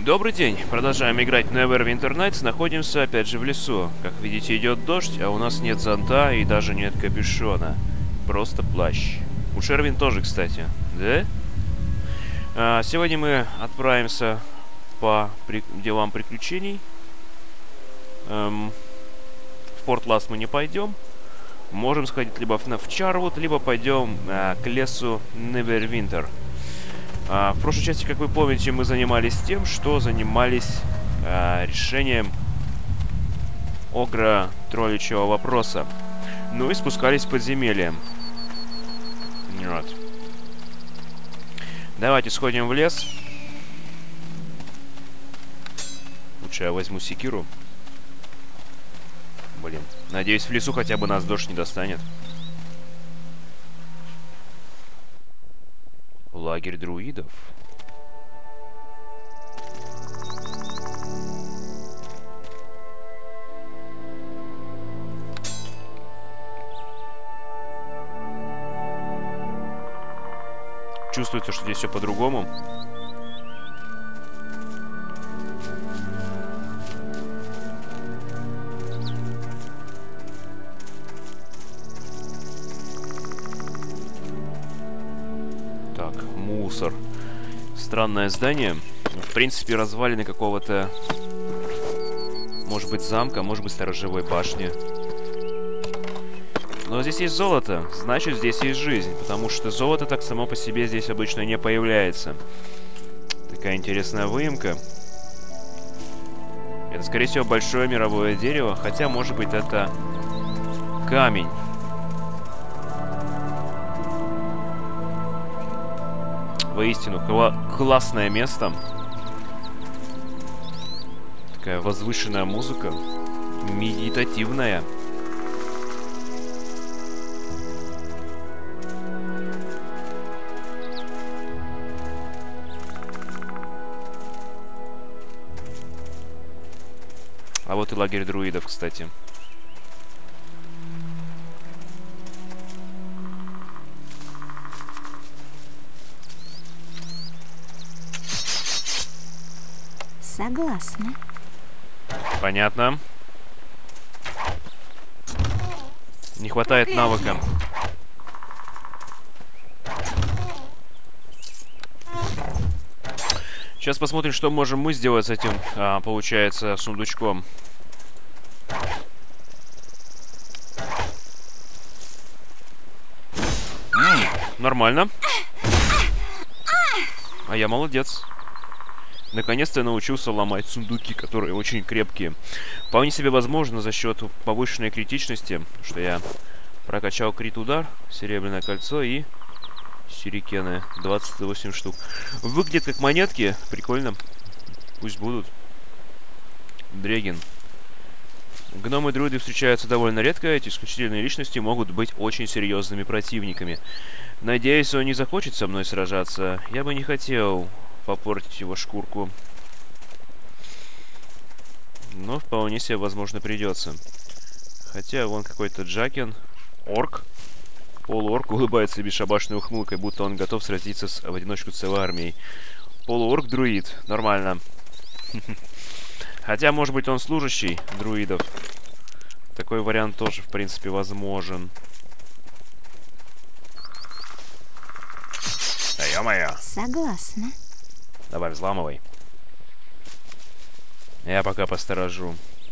Добрый день. Продолжаем играть в Neverwinter Nights. Находимся опять же в лесу. Как видите, идет дождь, а у нас нет зонта и даже нет капюшона. Просто плащ. У Шервин тоже, кстати. Да? Сегодня мы отправимся по делам приключений. В Форт Ласт мы не пойдем. Можем сходить либо в Чарвуд, либо пойдем к лесу Neverwinter. В прошлой части, как вы помните, мы занимались тем, что занимались решением огра тролличьего вопроса. Ну и спускались в подземелье. Вот. Давайте сходим в лес. Лучше я возьму секиру. Блин. Надеюсь, в лесу хотя бы нас дождь не достанет. Лагерь друидов. Чувствуется, что здесь все по-другому. Мусор. Странное здание. В принципе, развалины какого-то... Может быть, замка, может быть, сторожевой башни. Но здесь есть золото. Значит, здесь есть жизнь. Потому что золото так само по себе здесь обычно не появляется. Такая интересная выемка. Это, скорее всего, большое мировое дерево. Хотя, может быть, это камень. Воистину, классное место. Такая возвышенная музыка. Медитативная. А вот и лагерь друидов, кстати. Согласна. Понятно. Не хватает навыка. Сейчас посмотрим, что можем мы сделать с этим, получается, сундучком. Нормально. А я молодец. Наконец-то я научился ломать сундуки, которые очень крепкие. Вполне себе возможно за счет повышенной критичности, что я прокачал крит-удар, серебряное кольцо и сюрикены. 28 штук. Выглядит как монетки. Прикольно. Пусть будут. Дрегин. Гномы и друиды встречаются довольно редко. Эти исключительные личности могут быть очень серьезными противниками. Надеюсь, он не захочет со мной сражаться. Я бы не хотел попортить его шкурку. Но вполне себе, возможно, придется. Хотя вон какой-то Джакен. Орк. Полуорк улыбается бесшабашной ухмылкой, будто он готов сразиться в одиночку целой армией. Полуорк-друид. Нормально. Хотя, может быть, он служащий друидов. Такой вариант тоже, в принципе, возможен. Да ё-моё. Согласна. Давай, взламывай. Я пока посторожу.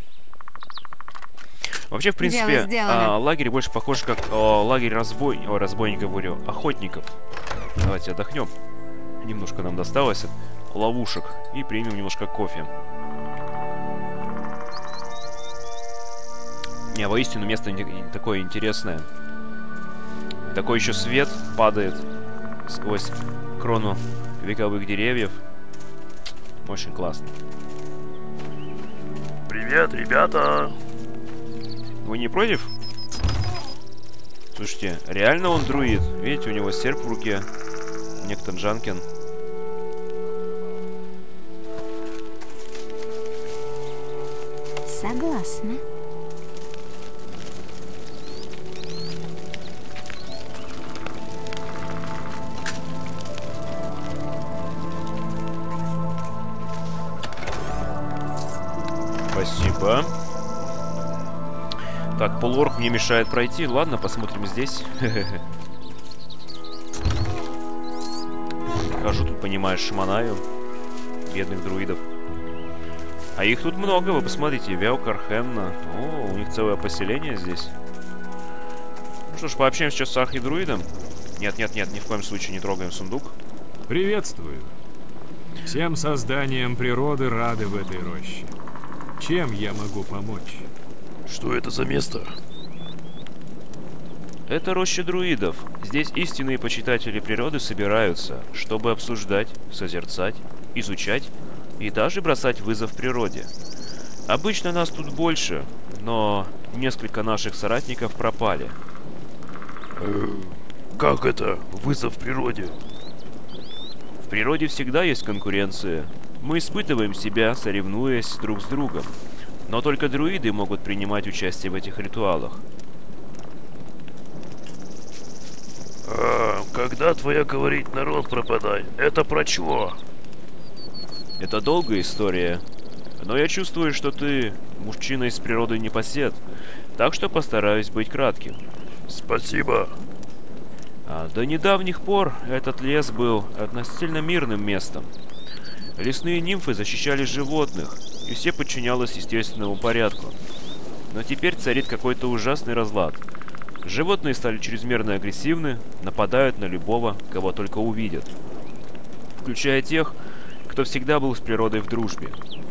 Вообще, в принципе, лагерь больше похож как лагерь разбойников, говорю, охотников. Давайте отдохнем. Немножко нам досталось от ловушек. И примем немножко кофе. Не, воистину, место такое интересное. Такой еще свет падает сквозь крону вековых деревьев. Очень классно. Привет, ребята! Вы не против? Слушайте, реально он друид. Видите, у него серп в руке. Некто Джанкин. Согласна. Спасибо. Так, полуорг мне мешает пройти. Ладно, посмотрим здесь. Хожу тут, понимаешь, шмонаю бедных друидов. А их тут много, вы посмотрите. Вяукар, Хенна. О, у них целое поселение здесь. Ну что ж, пообщаемся сейчас с архидруидом. Нет, ни в коем случае не трогаем сундук. Приветствую. Всем созданиям природы рады в этой роще. Чем я могу помочь? Что это за место? Это роща друидов. Здесь истинные почитатели природы собираются, чтобы обсуждать, созерцать, изучать и даже бросать вызов природе. Обычно нас тут больше, но несколько наших соратников пропали. Как это? Вызов природе? В природе всегда есть конкуренция. Мы испытываем себя, соревнуясь друг с другом. Но только друиды могут принимать участие в этих ритуалах. Когда твоя говорить народ пропадай? Это про чего? Это долгая история. Но я чувствую, что ты мужчина из природы непосед. Так что постараюсь быть кратким. Спасибо. До недавних пор этот лес был относительно мирным местом. Лесные нимфы защищали животных, и все подчинялось естественному порядку. Но теперь царит какой-то ужасный разлад. Животные стали чрезмерно агрессивны, нападают на любого, кого только увидят. Включая тех, кто всегда был с природой в дружбе.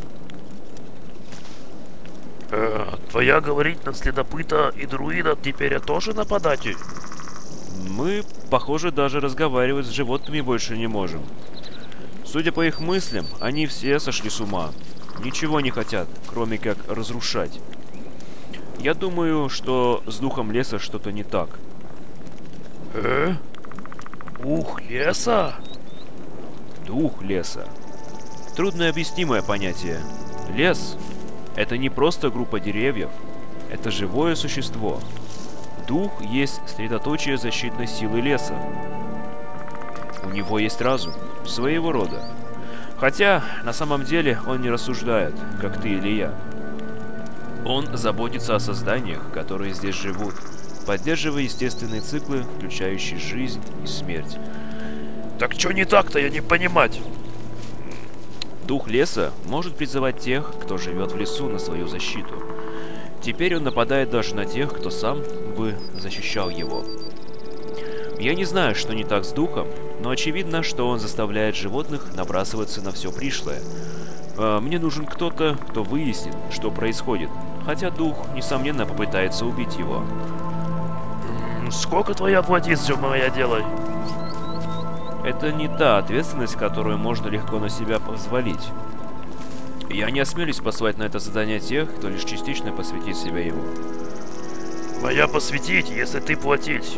Твоя говорить на следопыта и друида теперь тоже нападатель? Мы, похоже, даже разговаривать с животными больше не можем. Судя по их мыслям, они все сошли с ума. Ничего не хотят, кроме как разрушать. Я думаю, что с духом леса что-то не так. Дух леса? Дух леса. Труднообъяснимое понятие. Лес — это не просто группа деревьев. Это живое существо. Дух есть средоточие защитной силы леса. У него есть разум, своего рода. Хотя, на самом деле, он не рассуждает, как ты или я. Он заботится о созданиях, которые здесь живут, поддерживая естественные циклы, включающие жизнь и смерть. Так что не так-то, я не понимать. Дух леса может призывать тех, кто живет в лесу, на свою защиту. Теперь он нападает даже на тех, кто сам бы защищал его. Я не знаю, что не так с духом, но очевидно, что он заставляет животных набрасываться на все пришлое. Мне нужен кто-то, кто выяснит, что происходит, хотя дух, несомненно, попытается убить его. Сколько твоя платить, все моя делай? Это не та ответственность, которую можно легко на себя позволить. Я не осмелюсь послать на это задание тех, кто лишь частично посвятит себя ему. Моя посвятить, если ты платить.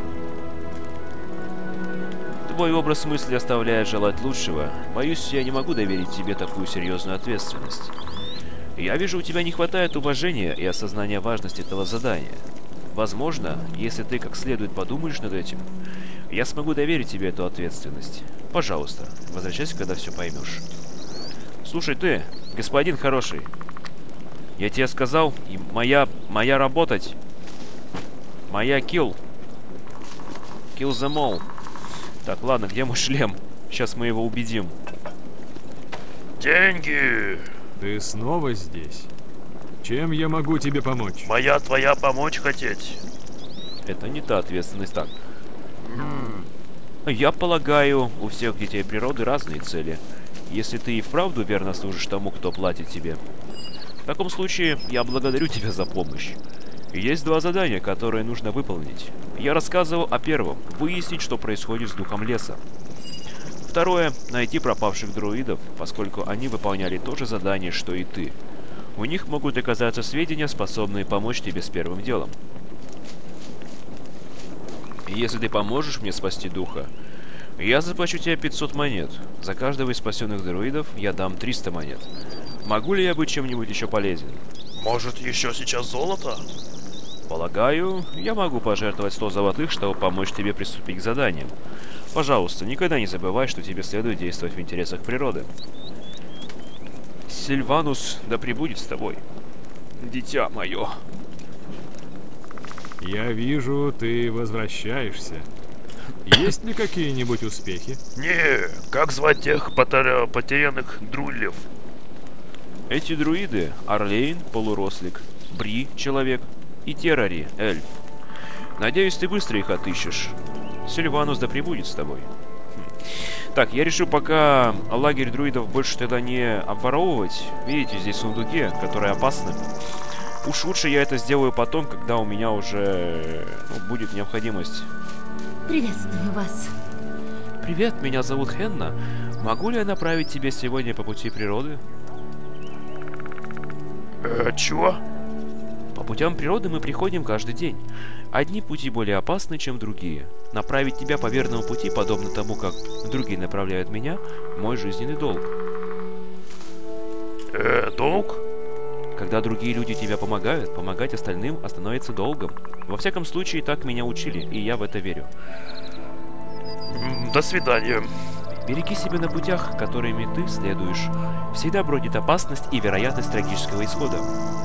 Твой образ мысли оставляет желать лучшего. Боюсь, я не могу доверить тебе такую серьезную ответственность. Я вижу, у тебя не хватает уважения и осознания важности этого задания. Возможно, если ты как следует подумаешь над этим, я смогу доверить тебе эту ответственность. Пожалуйста, возвращайся, когда все поймешь. Слушай ты, господин хороший, я тебе сказал, и моя работать, моя kill them all. Так, ладно, где мой шлем? Сейчас мы его убедим. Деньги! Ты снова здесь? Чем я могу тебе помочь? Моя твоя помочь хотеть. Это не та ответственность, так. Я полагаю, у всех детей природы разные цели. Если ты и вправду верно служишь тому, кто платит тебе. В таком случае, я благодарю тебя за помощь. Есть два задания, которые нужно выполнить. Я рассказывал о первом – выяснить, что происходит с духом леса. Второе – найти пропавших друидов, поскольку они выполняли то же задание, что и ты. У них могут оказаться сведения, способные помочь тебе с первым делом. Если ты поможешь мне спасти духа, я заплачу тебе 500 монет. За каждого из спасенных друидов я дам 300 монет. Могу ли я быть чем-нибудь еще полезен? Может, еще сейчас золото? Полагаю, я могу пожертвовать 100 золотых, чтобы помочь тебе приступить к заданиям. Пожалуйста, никогда не забывай, что тебе следует действовать в интересах природы. Сильванус, да пребудет с тобой. дитя мое. Я вижу, ты возвращаешься. Есть ли какие-нибудь успехи? Не, как звать тех потерянных друлев? Эти друиды — Орлейн, полурослик, Бри, человек, и Террари, эльф. Надеюсь, ты быстро их отыщешь. Сильванус да пребудет с тобой. Так, я решил пока лагерь друидов больше тогда не обворовывать. Видите, здесь сундуки, которые опасны. Уж лучше я это сделаю потом, когда у меня уже будет необходимость. Приветствую вас. Привет, меня зовут Хенна. Могу ли я направить тебя сегодня по пути природы? Чего? По путям природы мы приходим каждый день. Одни пути более опасны, чем другие. Направить тебя по верному пути, подобно тому, как другие направляют меня, мой жизненный долг. Долг? Когда другие люди тебе помогают, помогать остальным становится долгом. Во всяком случае, так меня учили, и я в это верю. До свидания. Береги себя на путях, которыми ты следуешь. Всегда бродит опасность и вероятность трагического исхода.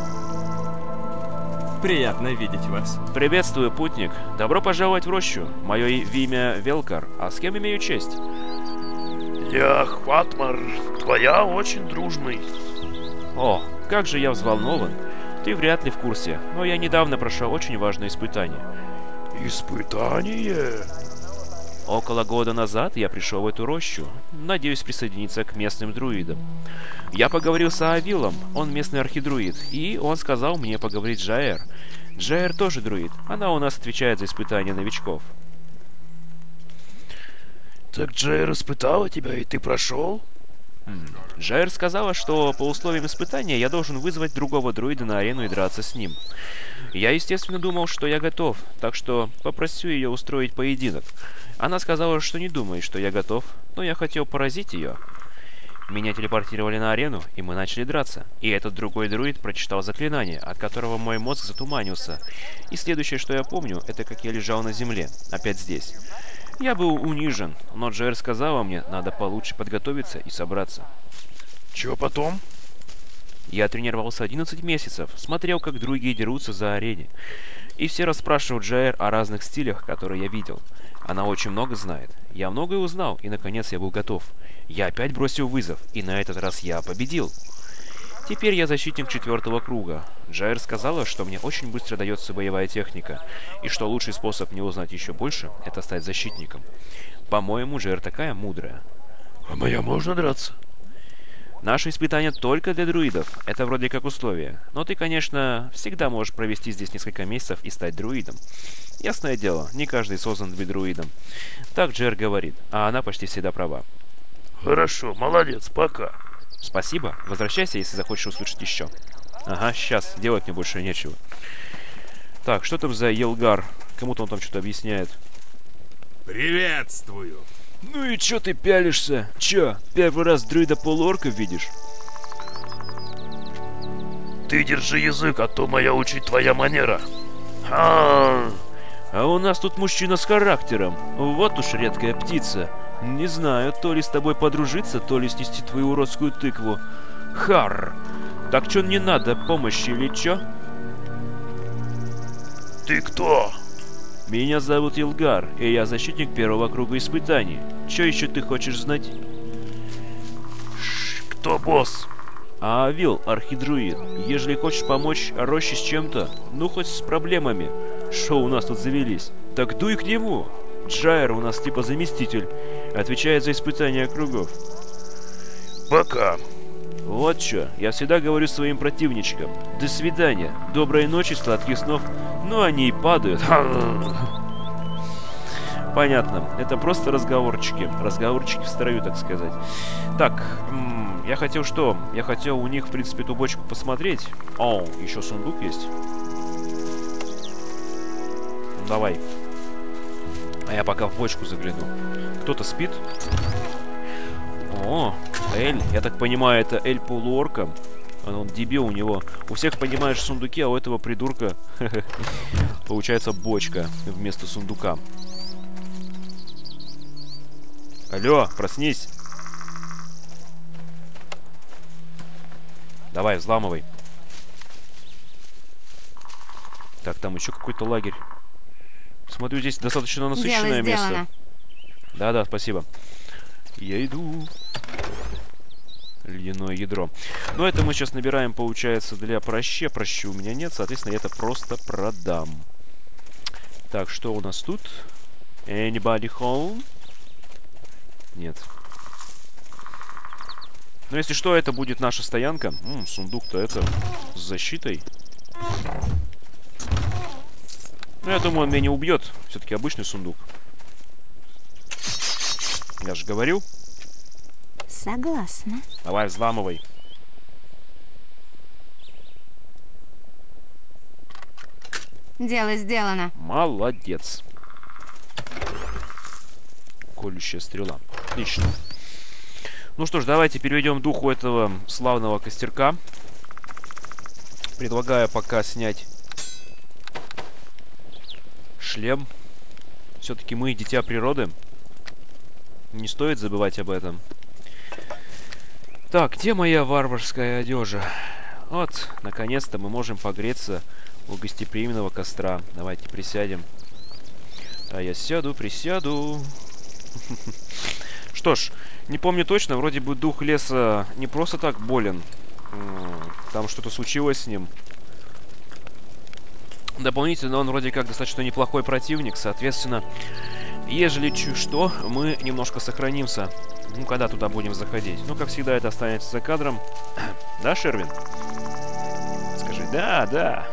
Приятно видеть вас. Приветствую, путник. Добро пожаловать в рощу. Мое имя Велкар. А с кем имею честь? Я Хватмар, твоя очень дружный. О, как же я взволнован. Ты вряд ли в курсе, но я недавно прошел очень важное испытание. Испытание? Около года назад я пришел в эту рощу. Надеюсь присоединиться к местным друидам. Я поговорил с Аавилом, он местный архидруид, и он сказал мне поговорить с Джаэр. Джаэр тоже друид, она у нас отвечает за испытания новичков. Так Джейр испытала тебя, и ты прошел? Джаэр сказала, что по условиям испытания я должен вызвать другого друида на арену и драться с ним. Я, естественно, думал, что я готов, так что попросил ее устроить поединок. Она сказала, что не думает, что я готов, но я хотел поразить ее. Меня телепортировали на арену, и мы начали драться. И этот другой друид прочитал заклинание, от которого мой мозг затуманился. И следующее, что я помню, это как я лежал на земле, опять здесь. Я был унижен, но Джаэр сказала мне, надо получше подготовиться и собраться. Чё потом? Я тренировался 11 месяцев, смотрел, как другие дерутся за арене. И все расспрашивал Джаэр о разных стилях, которые я видел. Она очень много знает. Я многое узнал, и наконец я был готов. Я опять бросил вызов, и на этот раз я победил. Теперь я защитник 4-го круга. Джаэр сказала, что мне очень быстро дается боевая техника, и что лучший способ не узнать еще больше — это стать защитником. По-моему, Джаэр такая мудрая. А моя можно драться? Наше испытание только для друидов. Это вроде как условие. Но ты, конечно, всегда можешь провести здесь несколько месяцев и стать друидом. Ясное дело, не каждый создан быть друидом. Так Джаэр говорит, а она почти всегда права. Хорошо, молодец, пока. Спасибо. Возвращайся, если захочешь услышать еще. Ага, сейчас. Делать мне больше нечего. Так, что там за Елгар? Кому-то он там что-то объясняет. Приветствую. Ну и чё ты пялишься? Чё, первый раз друида-полуорка видишь? Ты держи язык, а то моя учить твоя манера. А у нас тут мужчина с характером. Вот уж редкая птица. Не знаю, то ли с тобой подружиться, то ли снести твою уродскую тыкву. Харр! Так чё не надо, помощи или чё? Ты кто? Меня зовут Илгар, и я защитник 1-го круга испытаний. Чё еще ты хочешь знать? Кто босс? Аавил, архидруид. Ежели хочешь помочь роще с чем-то, ну хоть с проблемами, шо у нас тут завелись, так дуй к нему. Джаэр у нас типа заместитель, отвечает за испытания кругов. Пока. Вот чё, я всегда говорю своим противничкам. До свидания, доброй ночи, сладких снов. Ну они и падают. Понятно, это просто разговорчики. Разговорчики в строю, так сказать. Так, я хотел что? Я хотел у них, в принципе, эту бочку посмотреть. О, еще сундук есть. Ну, давай. А я пока в бочку загляну. Кто-то спит? О, Эль. Я так понимаю, это Эль полуорка. Он дебил у него. У всех, понимаешь, сундуки, а у этого придурка получается бочка вместо сундука. Алло, проснись. Давай, взламывай. Так, там еще какой-то лагерь. Смотрю, здесь достаточно насыщенное Дело место. сделано. Да-да, спасибо. Я иду. Ледяное ядро. Но это мы сейчас набираем, получается, для прощи. Прощи у меня нет, соответственно, я это просто продам. Так, что у нас тут? Anybody home? Нет. Но если что, это будет наша стоянка. Сундук-то это с защитой. Ну, я думаю, он меня не убьет. Все-таки обычный сундук. Я же говорил. Согласна. Давай, взламывай. Дело сделано. Молодец. Колющая стрела. Отлично. Ну что ж, давайте переведем духу этого славного костерка. Предлагаю пока снять шлем. Все-таки мы дитя природы. Не стоит забывать об этом. Так, где моя варварская одежа? Вот, наконец-то мы можем погреться у гостеприимного костра. Давайте присядем. А я сяду, присяду. Что ж, не помню точно, вроде бы дух леса не просто так болен. Там что-то случилось с ним. Дополнительно он вроде как достаточно неплохой противник, соответственно, ежели что, мы немножко сохранимся. Ну, когда туда будем заходить? Ну, как всегда, это останется за кадром. Да, Шервин? Скажи, да, да.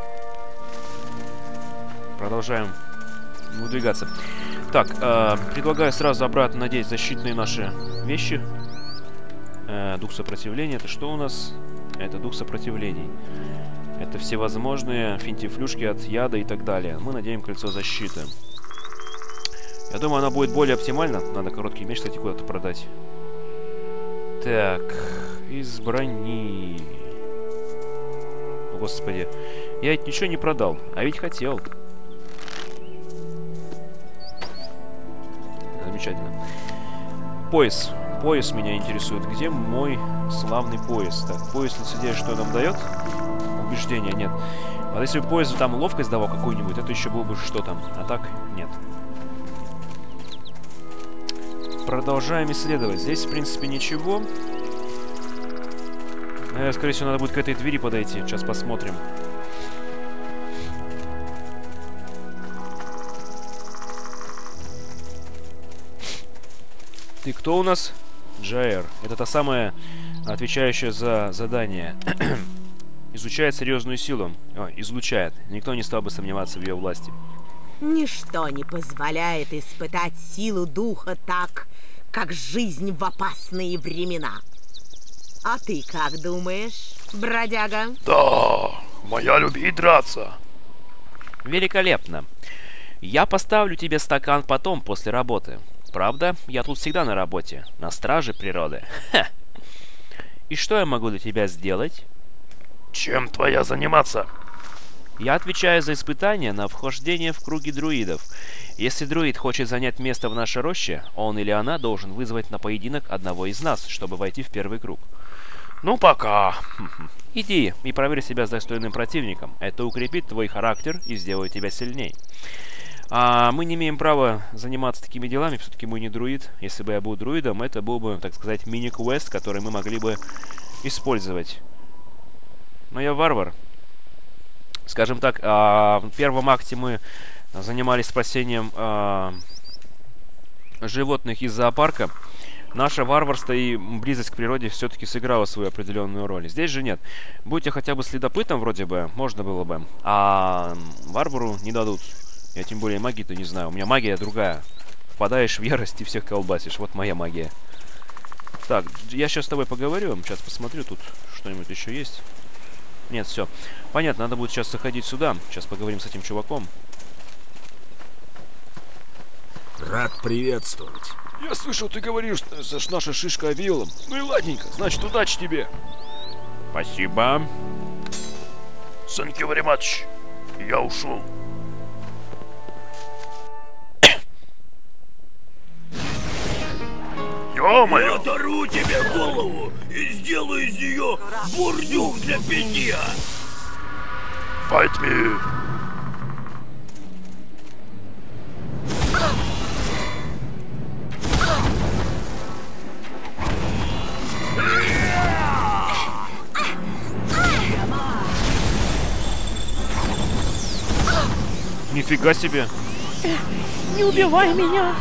Продолжаем выдвигаться. Так, предлагаю сразу обратно надеть защитные наши вещи. Дух сопротивления. Это что у нас? Это дух сопротивлений. Это всевозможные финтифлюшки от яда и так далее. Мы надеем кольцо защиты. Я думаю, она будет более оптимальна. Надо короткий меч, кстати, куда-то продать. Так, из брони. Господи. Я ведь ничего не продал. А ведь хотел. Замечательно. Пояс. Пояс меня интересует. Где мой славный пояс? Так, пояс лицедея что нам дает? Убеждения нет. А если бы пояс там ловкость давал какую-нибудь, это еще было бы что там. А так, нет. Продолжаем исследовать. Здесь, в принципе, ничего. Скорее всего, надо будет к этой двери подойти. Сейчас посмотрим. Ты кто у нас? Джаэр. Это та самая, отвечающая за задание. Изучает серьезную силу. Излучает. Никто не стал бы сомневаться в ее власти. Ничто не позволяет испытать силу духа так, как жизнь в опасные времена. А ты как думаешь, бродяга? Да, моя любит драться. Великолепно. Я поставлю тебе стакан потом, после работы. Правда, я тут всегда на работе, на страже природы. Ха. И что я могу для тебя сделать? Чем твоя заниматься? Я отвечаю за испытания на вхождение в круги друидов. Если друид хочет занять место в нашей роще, он или она должен вызвать на поединок одного из нас, чтобы войти в первый круг. Ну, пока. Иди и проверь себя с достойным противником. Это укрепит твой характер и сделает тебя сильней. А мы не имеем права заниматься такими делами, все-таки мы не друид. Если бы я был друидом, это был бы, так сказать, мини-квест, который мы могли бы использовать. Но я варвар. Скажем так, в первом акте мы занимались спасением животных из зоопарка. Наше варварство и близость к природе все-таки сыграла свою определенную роль. Здесь же нет. Будь я хотя бы следопытом, вроде бы, можно было бы. А варвару не дадут. Я тем более магии-то не знаю. У меня магия другая. Впадаешь в ярость и всех колбасишь. Вот моя магия. Так, я сейчас с тобой поговорю. Сейчас посмотрю, тут что-нибудь еще есть. Нет, все. Понятно, надо будет сейчас заходить сюда. Сейчас поговорим с этим чуваком. Рад приветствовать. Я слышал, ты говоришь, что наша шишка овилом. Ну и ладненько, значит, удачи тебе. Спасибо. Thank you very much. Я ушел. Ё-моё! Я оторву тебе голову и сделаю из нее бурдюк для питья. Fight me. Нифига себе. Не убивай меня!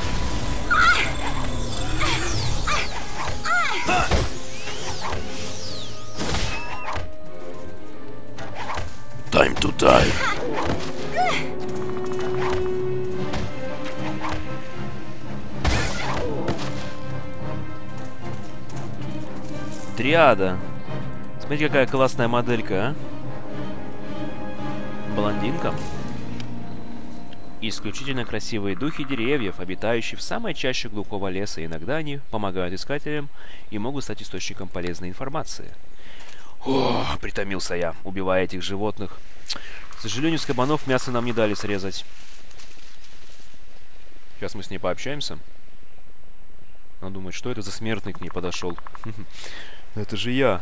Time to die. Триада. Смотрите, какая классная моделька, а? Блондинка. Исключительно красивые духи деревьев, обитающие в самой чаще глухого леса. Иногда они помогают искателям и могут стать источником полезной информации. О, притомился я, убивая этих животных. К сожалению, с кабанов мясо нам не дали срезать. Сейчас мы с ней пообщаемся. Она думает, что это за смертный к ней подошел. Это же я.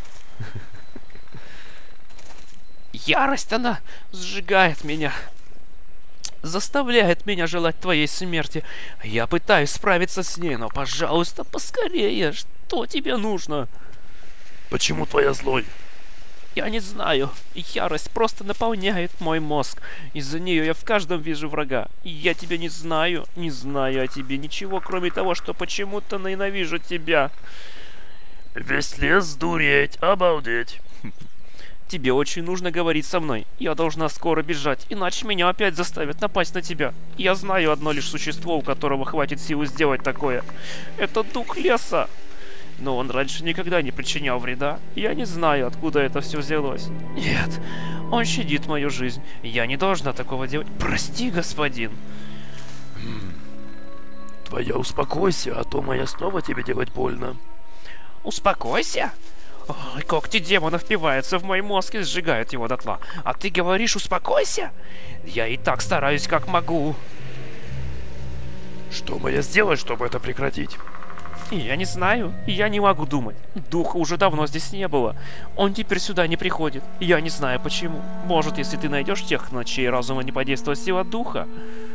Ярость, она сжигает меня. Заставляет меня желать твоей смерти. Я пытаюсь справиться с ней, но, пожалуйста, поскорее. Что тебе нужно? Почему твоя злой? Я не знаю. Ярость просто наполняет мой мозг. Из-за нее я в каждом вижу врага. Я тебя не знаю о тебе ничего, кроме того, что почему-то ненавижу тебя. Весь лес сдуреть, обалдеть. Тебе очень нужно говорить со мной. Я должна скоро бежать, иначе меня опять заставят напасть на тебя. Я знаю одно лишь существо, у которого хватит силы сделать такое. Это дух леса. Но он раньше никогда не причинял вреда. Я не знаю, откуда это все взялось. Нет, он щадит мою жизнь. Я не должна такого делать. Прости, господин. Твоя успокойся, а то моя снова тебе делать больно. Успокойся? Ой, когти демона впиваются в мой мозг и сжигают его дотла. А ты говоришь, успокойся? Я и так стараюсь, как могу. Что мне сделать, чтобы это прекратить? Я не знаю, я не могу думать. Духа уже давно здесь не было. Он теперь сюда не приходит. Я не знаю почему. Может, если ты найдешь тех, на чьей разума не подействует сила духа?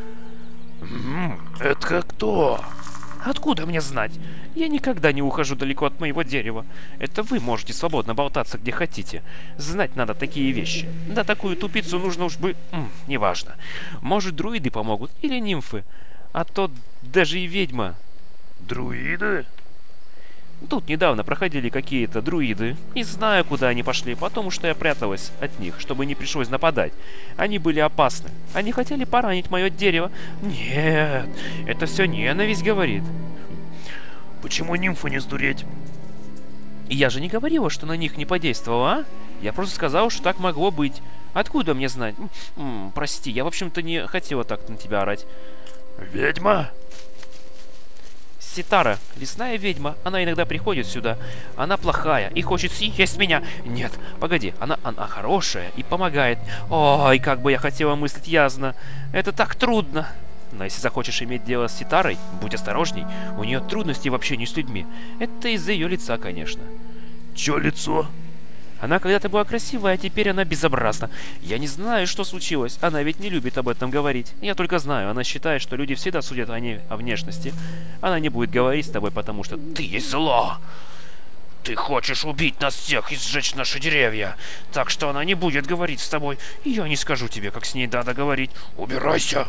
Это кто? Откуда мне знать? Я никогда не ухожу далеко от моего дерева. Это вы можете свободно болтаться где хотите. Знать надо такие вещи. Да такую тупицу нужно уж бы... неважно. Может, друиды помогут или нимфы. А то даже и ведьма. Друиды? Тут недавно проходили какие-то друиды. И знаю, куда они пошли, потому что я пряталась от них, чтобы не пришлось нападать. Они были опасны. Они хотели поранить мое дерево. Нет, это все ненависть говорит. Почему нимфу не сдуреть? Я же не говорила, что на них не подействовало, а? Я просто сказала, что так могло быть. Откуда мне знать? Прости, я, в общем-то, не хотела так на тебя орать. Ведьма? Ситара, лесная ведьма, она иногда приходит сюда. Она плохая и хочет съесть меня. Нет, погоди, она хорошая и помогает. Ой, как бы я хотела мыслить ясно. Это так трудно. Но если захочешь иметь дело с Ситарой, будь осторожней. У нее трудности в общении с людьми. Это из-за ее лица, конечно. Чё лицо? Она когда-то была красивая, а теперь она безобразна. Я не знаю, что случилось. Она ведь не любит об этом говорить. Я только знаю, она считает, что люди всегда судят о внешности. Она не будет говорить с тобой, потому что ты есть зло. Ты хочешь убить нас всех и сжечь наши деревья. Так что она не будет говорить с тобой. И я не скажу тебе, как с ней надо говорить. Убирайся.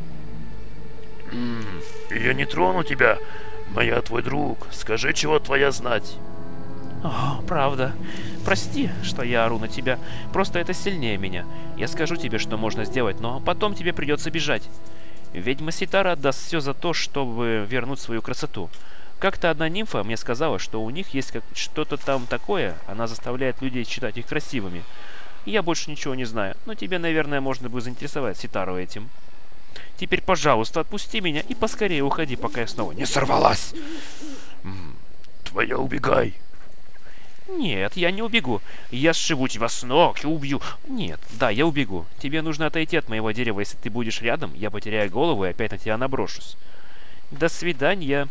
Я не трону тебя. Моя твой друг. Скажи, чего твоя знать. О, правда. Прости, что я ору на тебя. Просто это сильнее меня. Я скажу тебе, что можно сделать, но потом тебе придется бежать. Ведьма Ситара отдаст все за то, чтобы вернуть свою красоту. Как-то одна нимфа мне сказала, что у них есть что-то там такое, она заставляет людей считать их красивыми. Я больше ничего не знаю, но тебе, наверное, можно бы заинтересовать Ситару этим. Теперь, пожалуйста, отпусти меня и поскорее уходи, пока я снова не сорвалась. Твоя убегай. Нет, я не убегу. Я сшибу тебя с ног и убью. Нет, да, я убегу. Тебе нужно отойти от моего дерева. Если ты будешь рядом, я потеряю голову и опять на тебя наброшусь. До свидания.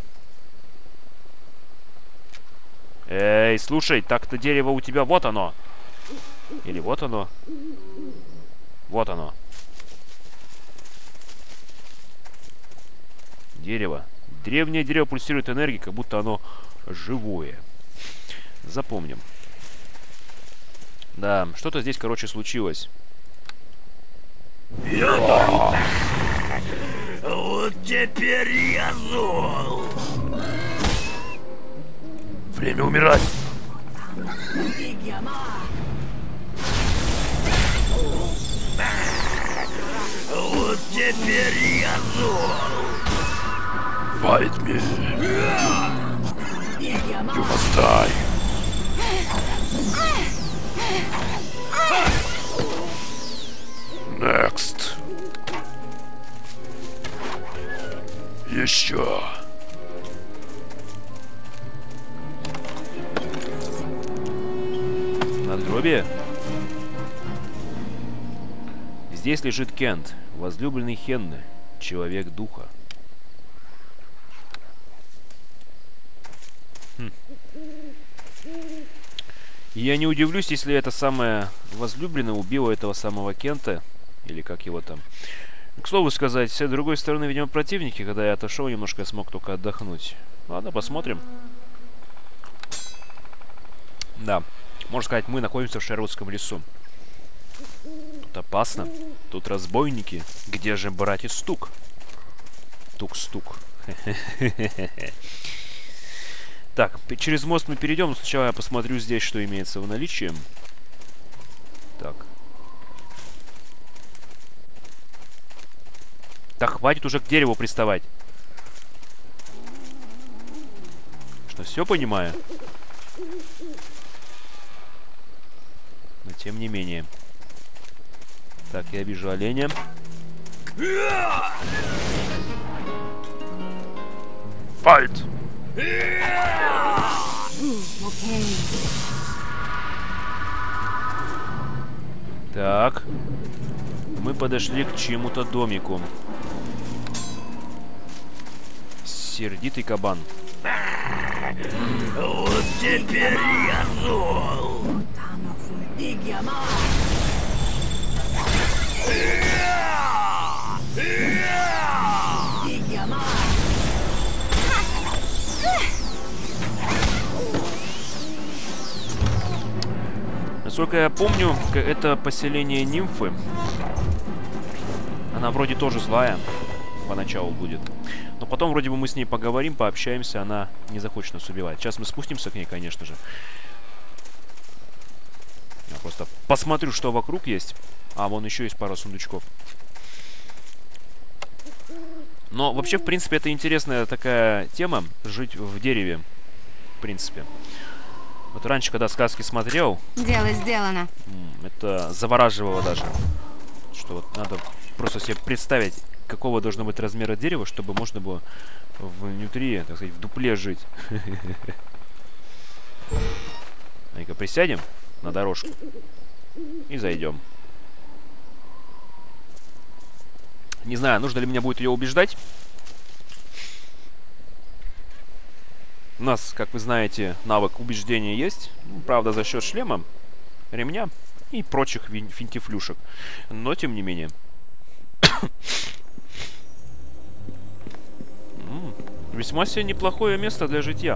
Эй, слушай, так-то дерево у тебя вот оно. Или вот оно. Вот оно. Дерево. Древнее дерево пульсирует энергией, как будто оно живое. Запомним. Да, что-то здесь, короче, случилось. Вот теперь я зол. Время умирать. Вот теперь я зол. Fight me. You must die. Next. Еще. Надгробие? Здесь лежит Кент, возлюбленный Хенны, человек духа. Я не удивлюсь, если эта самая возлюбленная убила этого самого Кента, или как его там. К слову сказать, с другой стороны, видимо, противники, когда я отошел, немножко смог только отдохнуть. Ладно, посмотрим. Да, можно сказать, мы находимся в Шервудском лесу. Тут опасно, тут разбойники. Где же братья Стук? Тук-стук. Так, через мост мы перейдем, но сначала я посмотрю здесь, что имеется в наличии. Так. Так, хватит уже к дереву приставать. Что, все понимаю? Но тем не менее. Так, я вижу оленя. Fight. Так. Мы подошли к чему-то домику. Сердитый кабан. Вот теперь я зол. Насколько я помню, это поселение нимфы. Она вроде тоже злая поначалу будет. Но потом вроде бы мы с ней поговорим, пообщаемся, она не захочет нас убивать. Сейчас мы спустимся к ней, конечно же. Я просто посмотрю, что вокруг есть. А, вон еще есть пара сундучков. Но вообще, в принципе, это интересная такая тема. Жить в дереве. В принципе. Вот раньше, когда сказки смотрел... Дело сделано. Это завораживало даже. Что вот надо просто себе представить, какого должно быть размера дерева, чтобы можно было внутри, так сказать, в дупле жить. Ну-ка, присядем на дорожку. И зайдем. Не знаю, нужно ли мне будет ее убеждать. У нас, как вы знаете, навык убеждения есть. Правда, за счет шлема, ремня и прочих финтифлюшек. Но, тем не менее. Весьма себе неплохое место для житья.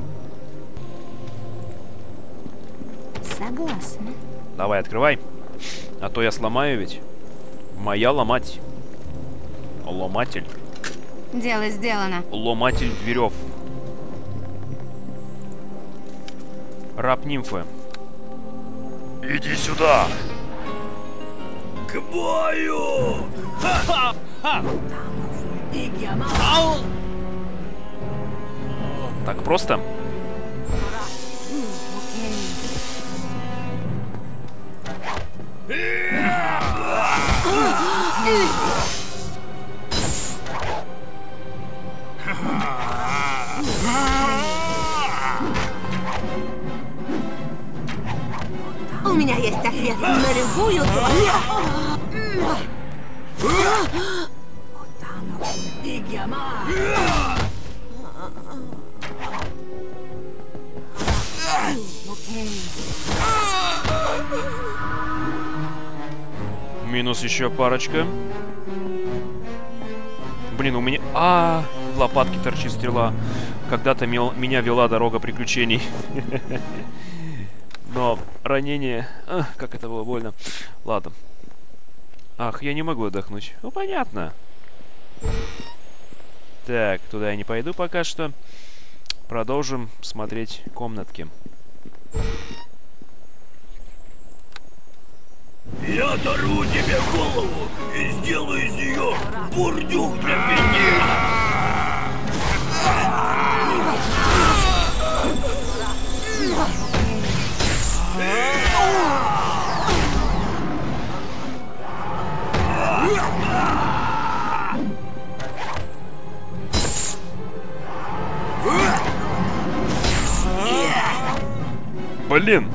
Согласна. Давай, открывай. А то я сломаю ведь. Моя ломать. Ломатель. Дело сделано. Ломатель дверев. Раб нимфы. Иди сюда. К бою! Так просто? У меня есть ответ на любую твою... Минус еще парочка. Блин, у меня... в лопатке торчит стрела. Когда-то меня вела дорога приключений. Но ранение... как это было больно. Ладно. Ах, я не могу отдохнуть. Ну, понятно. Так, туда я не пойду пока что. Продолжим смотреть комнатки. Я оторву тебе голову и сделаю из нее бурдюк для пяти. Блин!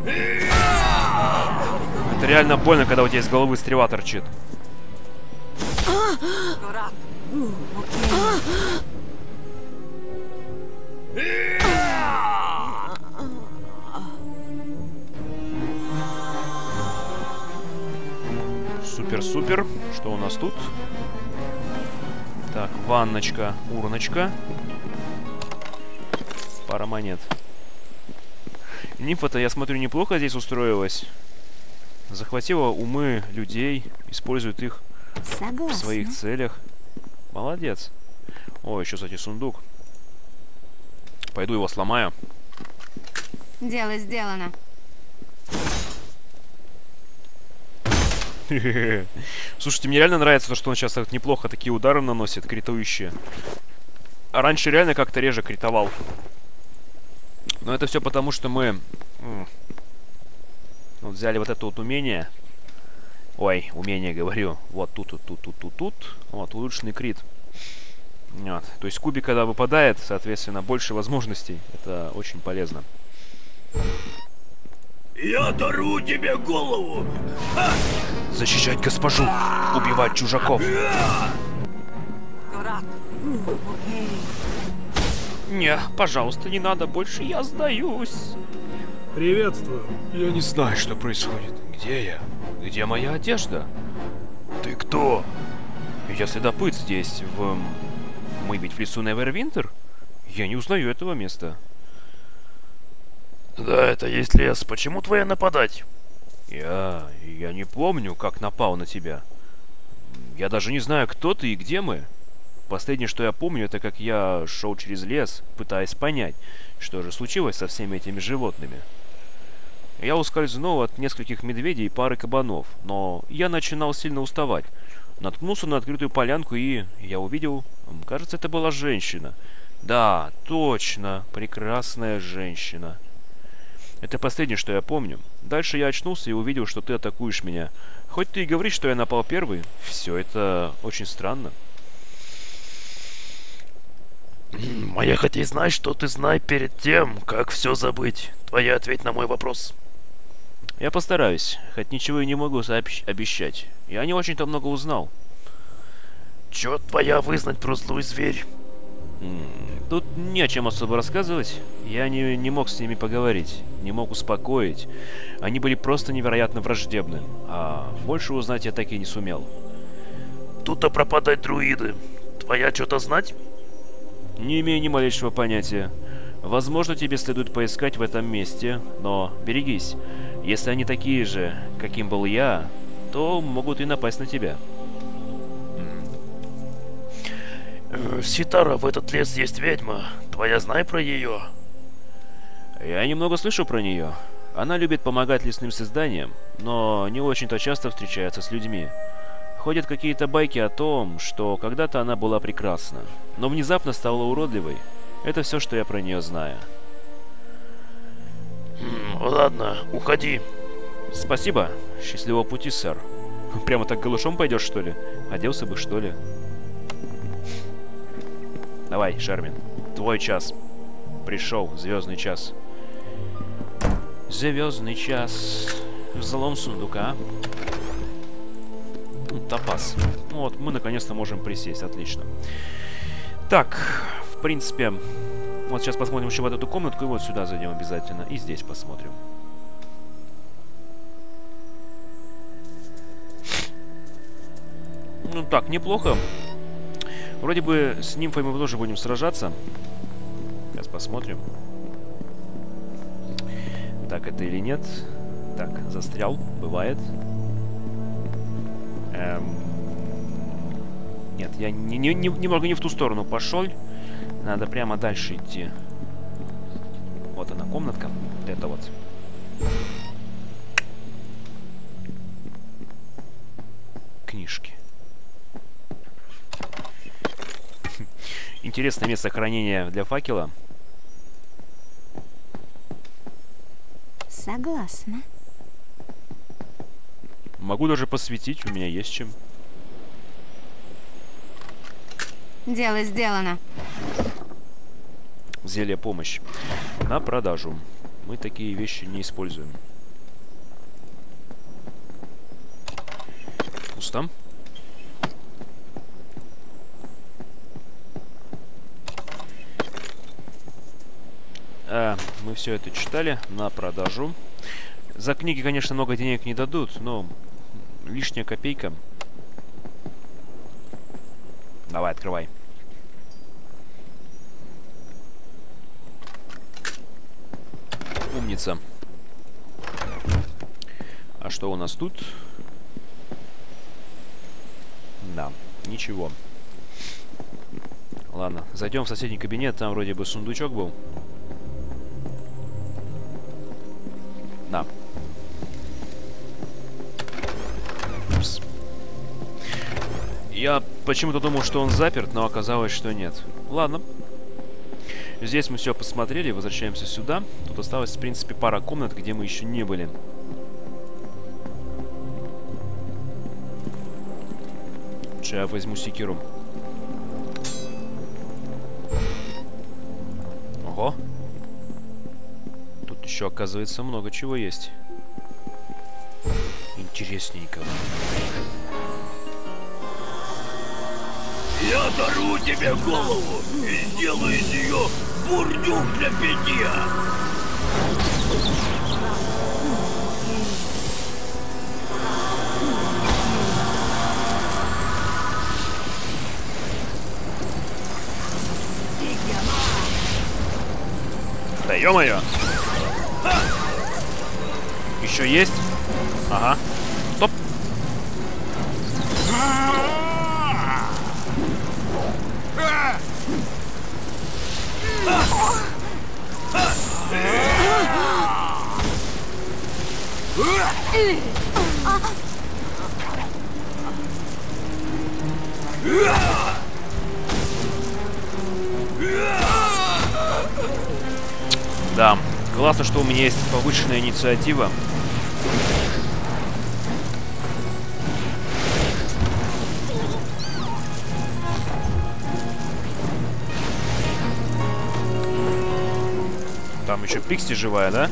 Это реально больно, когда у тебя из головы стрела торчит. Супер-супер. Что у нас тут? Так, ванночка, урночка. Пара монет. Нимфа-то, я смотрю, неплохо здесь устроилась. Захватила умы людей, использует их в своих целях. Молодец. О, еще, кстати, сундук. Пойду его сломаю. Дело сделано. Слушайте, мне реально нравится то, что он сейчас так неплохо такие удары наносит, критующие. А раньше реально как-то реже критовал. Но это все потому, что мы вот взяли вот это вот умение. Ой, умение, говорю. Вот тут. Вот, улучшенный крит. Вот. То есть кубик, когда выпадает, соответственно, больше возможностей. Это очень полезно. Я оторву тебе голову. Защищать госпожу. Убивать чужаков. Не, пожалуйста, не надо больше, я сдаюсь. Приветствую. Я не знаю, что происходит. Где я? Где моя одежда? Ты кто? Я следопыт здесь, Мы ведь в лесу Невервинтер? Я не узнаю этого места. Да, это есть лес. Почему твоя нападать? Я не помню, как напал на тебя. Я даже не знаю, кто ты и где мы. Последнее, что я помню, это как я шел через лес, пытаясь понять, что же случилось со всеми этими животными. Я ускользнул от нескольких медведей и пары кабанов, но я начинал сильно уставать. Наткнулся на открытую полянку и я увидел... Кажется, это была женщина. Да, точно, прекрасная женщина. Это последнее, что я помню. Дальше я очнулся и увидел, что ты атакуешь меня. Хоть ты и говоришь, что я напал первый, все это очень странно. А я хотел знать, что ты знаешь перед тем, как все забыть. Твоя ответь на мой вопрос. Я постараюсь, хоть ничего и не могу обещать. Я не очень-то много узнал. Чё твоя вызнать про злой зверь? Тут не о чем особо рассказывать. Я не мог с ними поговорить, не мог успокоить. Они были просто невероятно враждебны. А больше узнать я так и не сумел. Тут-то пропадать друиды. Твоя что-то знать? Не имею ни малейшего понятия. Возможно, тебе следует поискать в этом месте, но берегись. Если они такие же, каким был я, то могут и напасть на тебя. Ситара, в этот лес есть ведьма. Твоя знай про ее? Я немного слышу про нее. Она любит помогать лесным созданиям, но не очень-то часто встречается с людьми. Ходят какие-то байки о том, что когда-то она была прекрасна, но внезапно стала уродливой. Это все, что я про нее знаю. Ладно, уходи. Спасибо. Счастливого пути, сэр. Прямо так голышом пойдешь, что ли? Оделся бы, что ли? Давай, Шермин, твой час. Пришел, звездный час. Звездный час. Взлом сундука. Топаз. Вот, мы наконец-то можем присесть, отлично. Так, в принципе, вот сейчас посмотрим еще в эту комнатку, и вот сюда зайдем обязательно. И здесь посмотрим. Ну так, неплохо. Вроде бы с нимфой мы тоже будем сражаться. Сейчас посмотрим. Так, это или нет? Так, застрял. Бывает. Нет, я немного не в ту сторону пошел. Надо прямо дальше идти. Вот она, комнатка. Вот это вот. Книжки. Интересное место хранения для факела. Согласна. Могу даже посветить, у меня есть чем. Дело сделано. Зелье помощь. На продажу. Мы такие вещи не используем. Пусто. Мы все это читали. На продажу. За книги, конечно, много денег не дадут, но лишняя копейка. Давай, открывай. Умница. А что у нас тут? Да, ничего. Ладно, зайдем в соседний кабинет, там вроде бы сундучок был. Да. Упс. Я почему-то думал, что он заперт, но оказалось, что нет. Ладно. Здесь мы все посмотрели, возвращаемся сюда. Тут осталось, в принципе, пара комнат, где мы еще не были. Лучше я возьму секиру. Ого. Тут еще, оказывается, много чего есть. Интересненько. Я оторву тебе голову и сделаю из нее бурдюк для питья. Да ё-моё! Еще есть? Ага. Стоп! Да, классно, что у меня есть повышенная инициатива. Там еще Пикси живая, да?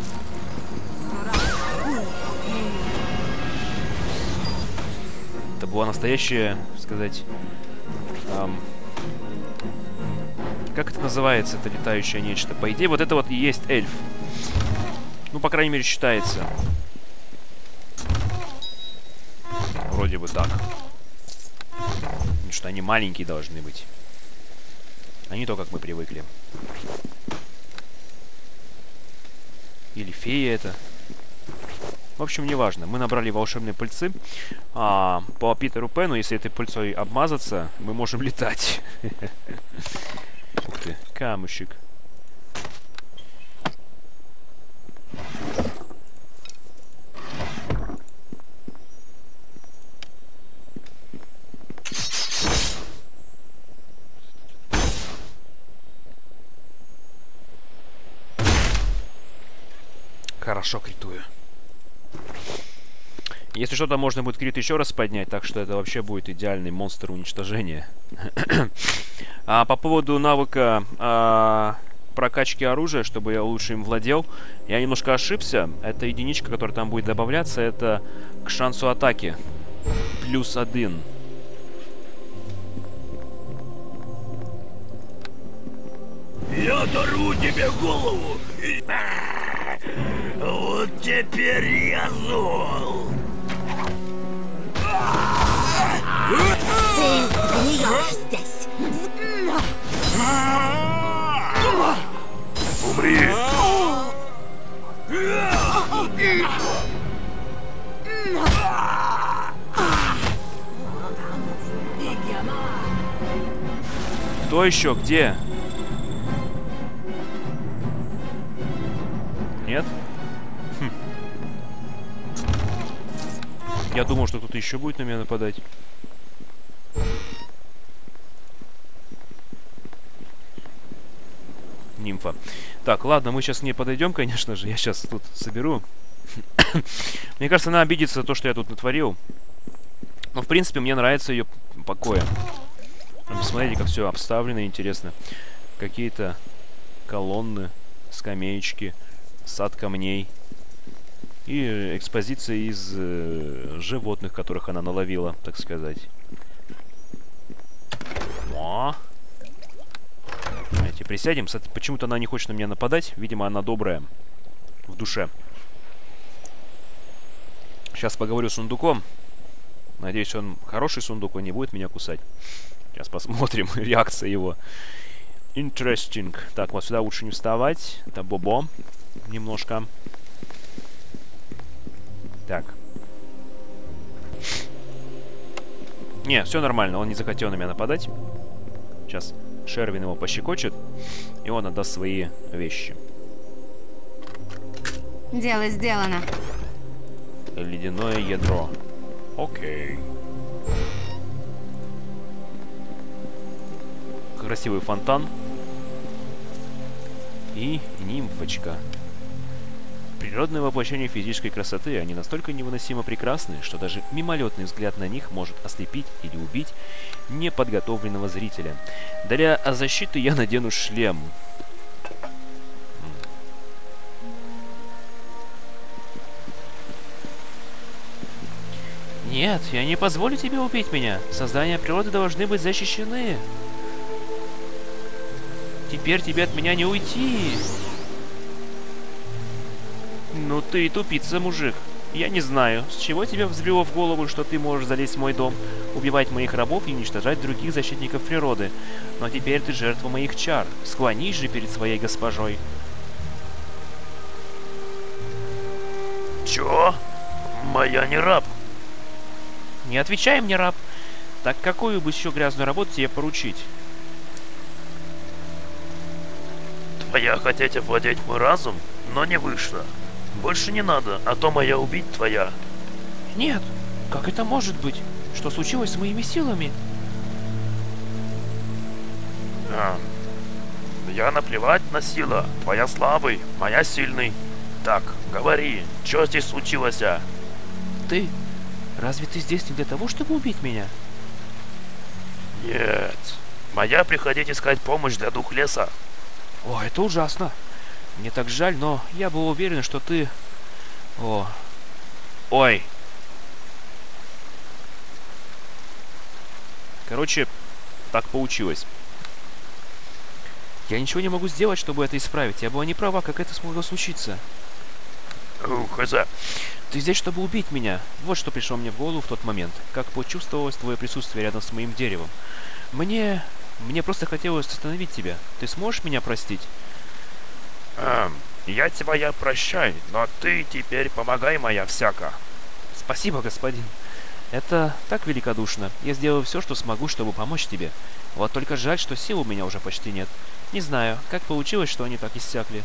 Это была настоящая, сказать... как это называется, это летающее нечто? По идее, вот это вот и есть эльф. Ну, по крайней мере, считается. Вроде бы так. Потому что они маленькие должны быть. А не то, как мы привыкли. Или фея это. В общем, неважно. Мы набрали волшебные пыльцы. По Питеру Пену, если этой пыльцой обмазаться, мы можем летать. Ух ты, камушек. Хорошо критую. Если что-то, можно будет крит еще раз поднять, так что это вообще будет идеальный монстр уничтожения. По поводу навыка прокачки оружия, чтобы я лучше им владел, я немножко ошибся. Эта единичка, которая там будет добавляться, это к шансу атаки. +1. Я оторву тебе голову и... Вот теперь я зол. Ты сгниешь здесь. Умри. Кто еще? Где? Нет? Хм. Я думал, что кто-то еще будет на меня нападать. Нимфа. Так, ладно, мы сейчас к ней подойдем, конечно же. Я сейчас тут соберу. Мне кажется, она обидится за то, что я тут натворил. Но, в принципе, мне нравится ее покоя. Посмотрите, как все обставлено, интересно. Какие-то колонны, скамеечки, сад камней. И экспозиция из животных, которых она наловила, так сказать. О! Давайте присядем. Почему-то она не хочет на меня нападать. Видимо, она добрая в душе. Сейчас поговорю с сундуком. Надеюсь, он хороший сундук, он не будет меня кусать. Сейчас посмотрим реакция его. Interesting. Так, вот сюда лучше не вставать. Это Бобо. Немножко. Так. Не, все нормально. Он не захотел на меня нападать. Сейчас Шервин его пощекочет. И он отдаст свои вещи. Дело сделано. Ледяное ядро. Окей. Красивый фонтан. И нимфочка. Природное воплощение физической красоты. Они настолько невыносимо прекрасны, что даже мимолетный взгляд на них может ослепить или убить неподготовленного зрителя. Для защиты я надену шлем. Нет, я не позволю тебе убить меня. Создания природы должны быть защищены. Теперь тебе от меня не уйти. Ну ты и тупица, мужик. Я не знаю, с чего тебе взбрело в голову, что ты можешь залезть в мой дом, убивать моих рабов и уничтожать других защитников природы. Но теперь ты жертва моих чар. Склонись же перед своей госпожой. Чё? Моя не раб. Не отвечай мне, раб. Так какую бы еще грязную работу тебе поручить? Твоя хотеть овладеть мой разум, но не вышло. Больше не надо, а то моя убить твоя. Нет, как это может быть? Что случилось с моими силами? Я наплевать на сила. Твоя слабый, моя сильный. Так, говори, что здесь случилось? Ты? Разве ты здесь не для того, чтобы убить меня? Нет. Моя приходить искать помощь для дух леса. О, это ужасно. Мне так жаль, но я был уверен, что ты... О. Ой. Короче, так получилось. Я ничего не могу сделать, чтобы это исправить. Я была не права, как это смогло случиться. Хз. Ты здесь, чтобы убить меня. Вот что пришло мне в голову в тот момент. Как почувствовалось твое присутствие рядом с моим деревом. Мне просто хотелось остановить тебя. Ты сможешь меня простить? Я тебя прощай, но ты теперь помогай моя всяко. Спасибо, господин. Это так великодушно. Я сделаю все, что смогу, чтобы помочь тебе. Вот только жаль, что сил у меня уже почти нет. Не знаю, как получилось, что они так иссякли.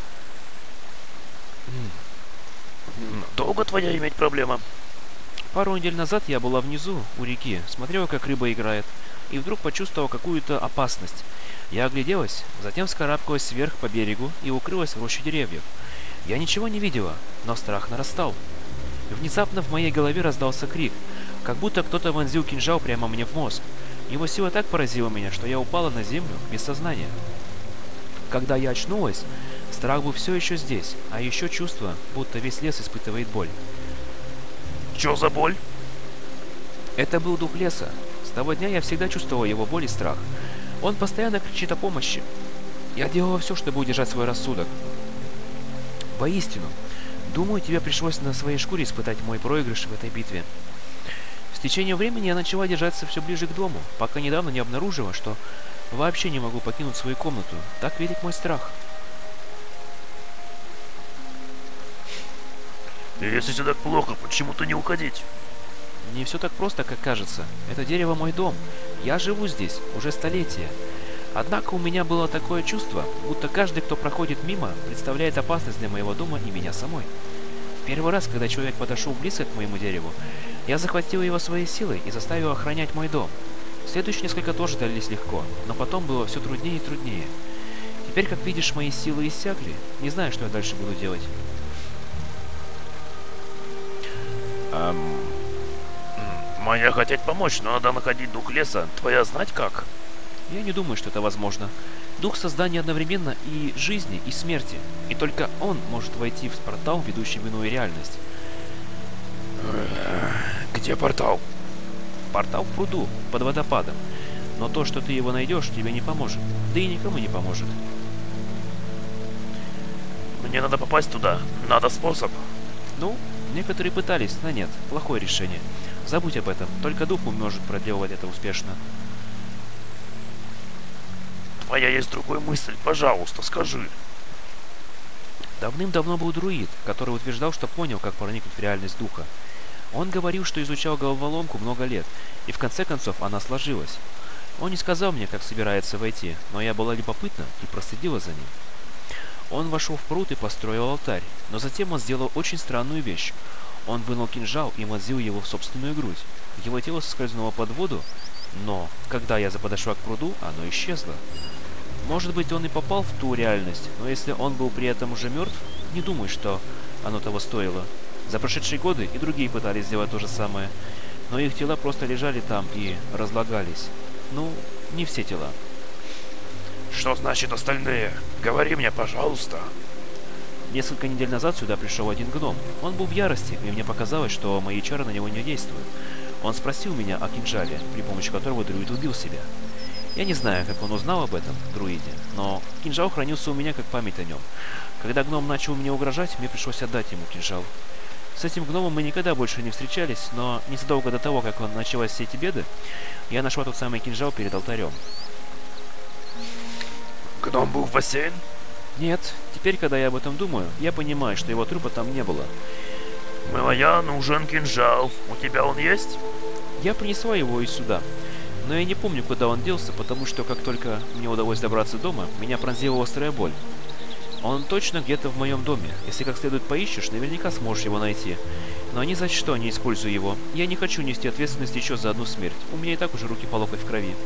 Долго твоя иметь проблема? Пару недель назад я была внизу, у реки, смотрела, как рыба играет, и вдруг почувствовала какую-то опасность. Я огляделась, затем вскарабкалась вверх по берегу и укрылась в роще деревьев. Я ничего не видела, но страх нарастал. Внезапно в моей голове раздался крик, как будто кто-то вонзил кинжал прямо мне в мозг. Его сила так поразила меня, что я упала на землю без сознания. Когда я очнулась, страх был все еще здесь, а еще чувство, будто весь лес испытывает боль. Чё за боль? Это был дух леса. С того дня я всегда чувствовала его боль и страх. Он постоянно кричит о помощи. Я делала все, чтобы удержать свой рассудок. Воистину, думаю, тебе пришлось на своей шкуре испытать мой проигрыш в этой битве. С течением времени я начала держаться все ближе к дому, пока недавно не обнаружила, что вообще не могу покинуть свою комнату. Так велик мой страх. Если все так плохо, почему-то не уходить? Не все так просто, как кажется. Это дерево мой дом. Я живу здесь уже столетия. Однако у меня было такое чувство, будто каждый, кто проходит мимо, представляет опасность для моего дома и меня самой. В первый раз, когда человек подошел близко к моему дереву, я захватил его своей силой и заставил охранять мой дом. Следующие несколько тоже дались легко, но потом было все труднее и труднее. Теперь, как видишь, мои силы иссякли. Не знаю, что я дальше буду делать. Мне хотеть помочь, но надо находить дух леса. Твоя знать как? Я не думаю, что это возможно. Дух создания одновременно и жизни, и смерти. И только он может войти в портал, ведущий в иную реальность. Где портал? Портал в пруду, под водопадом. Но то, что ты его найдешь, тебе не поможет. Да и никому не поможет. Мне надо попасть туда. Надо способ. Ну, некоторые пытались, но нет. Плохое решение. Забудь об этом. Только дух может проделывать это успешно. Твоя есть другая мысль. Пожалуйста, скажи. Давным-давно был друид, который утверждал, что понял, как проникнуть в реальность духа. Он говорил, что изучал головоломку много лет, и в конце концов она сложилась. Он не сказал мне, как собирается войти, но я была любопытна и проследила за ним. Он вошел в пруд и построил алтарь, но затем он сделал очень странную вещь. Он вынул кинжал и вонзил его в собственную грудь. Его тело соскользнуло под воду, но, когда я подошла к пруду, оно исчезло. Может быть, он и попал в ту реальность, но если он был при этом уже мертв, не думаю, что оно того стоило. За прошедшие годы и другие пытались сделать то же самое, но их тела просто лежали там и разлагались. Ну, не все тела. Что значит остальные? Говори мне, пожалуйста. Несколько недель назад сюда пришел один гном. Он был в ярости, и мне показалось, что мои чары на него не действуют. Он спросил меня о кинжале, при помощи которого друид убил себя. Я не знаю, как он узнал об этом, друиде, но кинжал хранился у меня как память о нем. Когда гном начал мне угрожать, мне пришлось отдать ему кинжал. С этим гномом мы никогда больше не встречались, но незадолго до того, как началась все эти беды, я нашла тот самый кинжал перед алтарем. Гном был в бассейн? Нет, теперь, когда я об этом думаю, я понимаю, что его трупа там не было. Мне нужен кинжал. У тебя он есть? Я принесла его и сюда. Но я не помню, куда он делся, потому что как только мне удалось добраться дома, меня пронзила острая боль. Он точно где-то в моем доме. Если как следует поищешь, наверняка сможешь его найти. Но ни за что не использую его. Я не хочу нести ответственность еще за одну смерть. У меня и так уже руки по локоть в крови.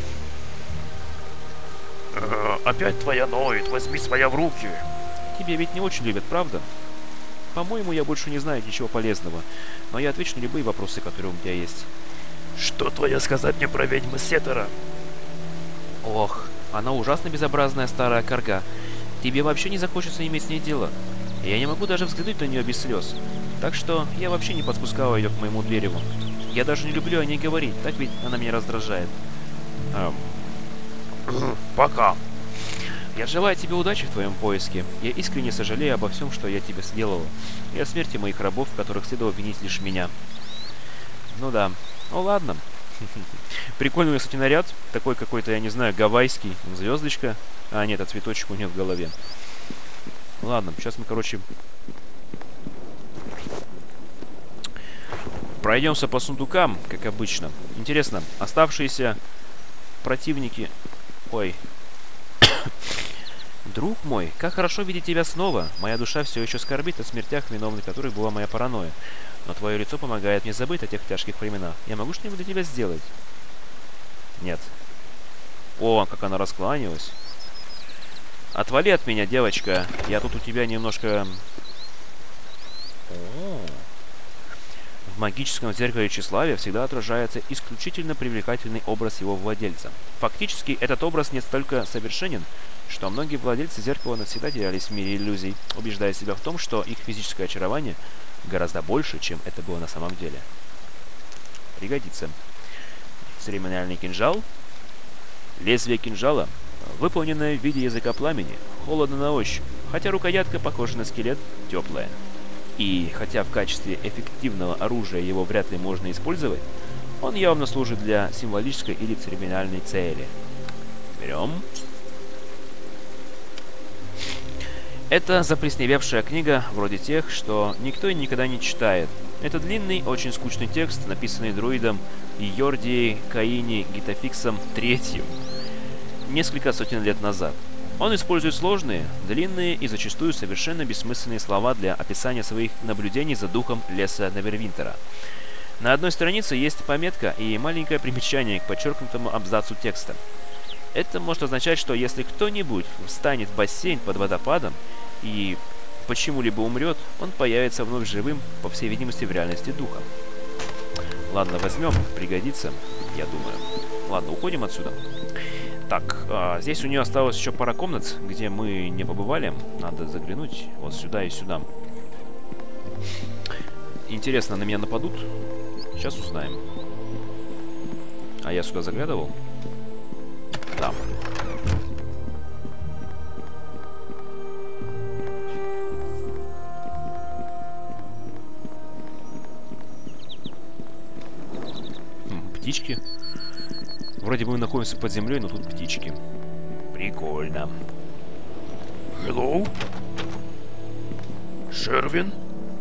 Опять твоя ноет. Возьми своя в руки. Тебя ведь не очень любят, правда? По-моему, я больше не знаю ничего полезного. Но я отвечу на любые вопросы, которые у меня есть. Что твоя сказать мне про ведьму Сеттера? Ох, она ужасно безобразная старая карга. Тебе вообще не захочется иметь с ней дело. Я не могу даже взглянуть на нее без слез. Так что я вообще не подпускала ее к моему дереву. Я даже не люблю о ней говорить, так ведь она меня раздражает. Пока. Я желаю тебе удачи в твоем поиске. Я искренне сожалею обо всем, что я тебе сделала. И о смерти моих рабов, в которых следовало винить лишь меня. Ну да. Ну ладно. Прикольный, кстати, наряд. Такой какой-то, я не знаю, гавайский. Звездочка. А, нет, а цветочек у нее в голове. Ладно, сейчас мы, короче, пройдемся по сундукам, как обычно. Интересно, оставшиеся противники... Ой. Друг мой, как хорошо видеть тебя снова. Моя душа все еще скорбит о смертях, виновной которых была моя паранойя. Но твое лицо помогает мне забыть о тех тяжких временах. Я могу что-нибудь для тебя сделать? Нет. О, как она раскланялась. Отвали от меня, девочка. Я тут у тебя немножко... В магическом зеркале тщеславия всегда отражается исключительно привлекательный образ его владельца. Фактически, этот образ не столько совершенен, что многие владельцы зеркала навсегда терялись в мире иллюзий, убеждая себя в том, что их физическое очарование гораздо больше, чем это было на самом деле. Пригодится. Церемониальный кинжал. Лезвие кинжала, выполненное в виде языка пламени, холодно на ощупь, хотя рукоятка, похожа на скелет, теплая. И хотя в качестве эффективного оружия его вряд ли можно использовать, он явно служит для символической или церемониальной цели. Берем. Это заплесневевшая книга, вроде тех, что никто и никогда не читает. Это длинный, очень скучный текст, написанный друидом Йордией Каини Гитафиксом III. несколько сотен лет назад. Он использует сложные, длинные и зачастую совершенно бессмысленные слова для описания своих наблюдений за духом леса Невервинтера. На одной странице есть пометка и маленькое примечание к подчеркнутому абзацу текста. Это может означать, что если кто-нибудь встанет в бассейн под водопадом и почему-либо умрет, он появится вновь живым, по всей видимости, в реальности духа. Ладно, возьмем, пригодится, я думаю. Ладно, уходим отсюда. Так, здесь у нее осталось еще пара комнат, где мы не побывали. Надо заглянуть вот сюда и сюда. Интересно, на меня нападут? Сейчас узнаем. А я сюда заглядывал? Да. Птички. Вроде бы мы находимся под землей, но тут птички. Прикольно. Hello? Шервин?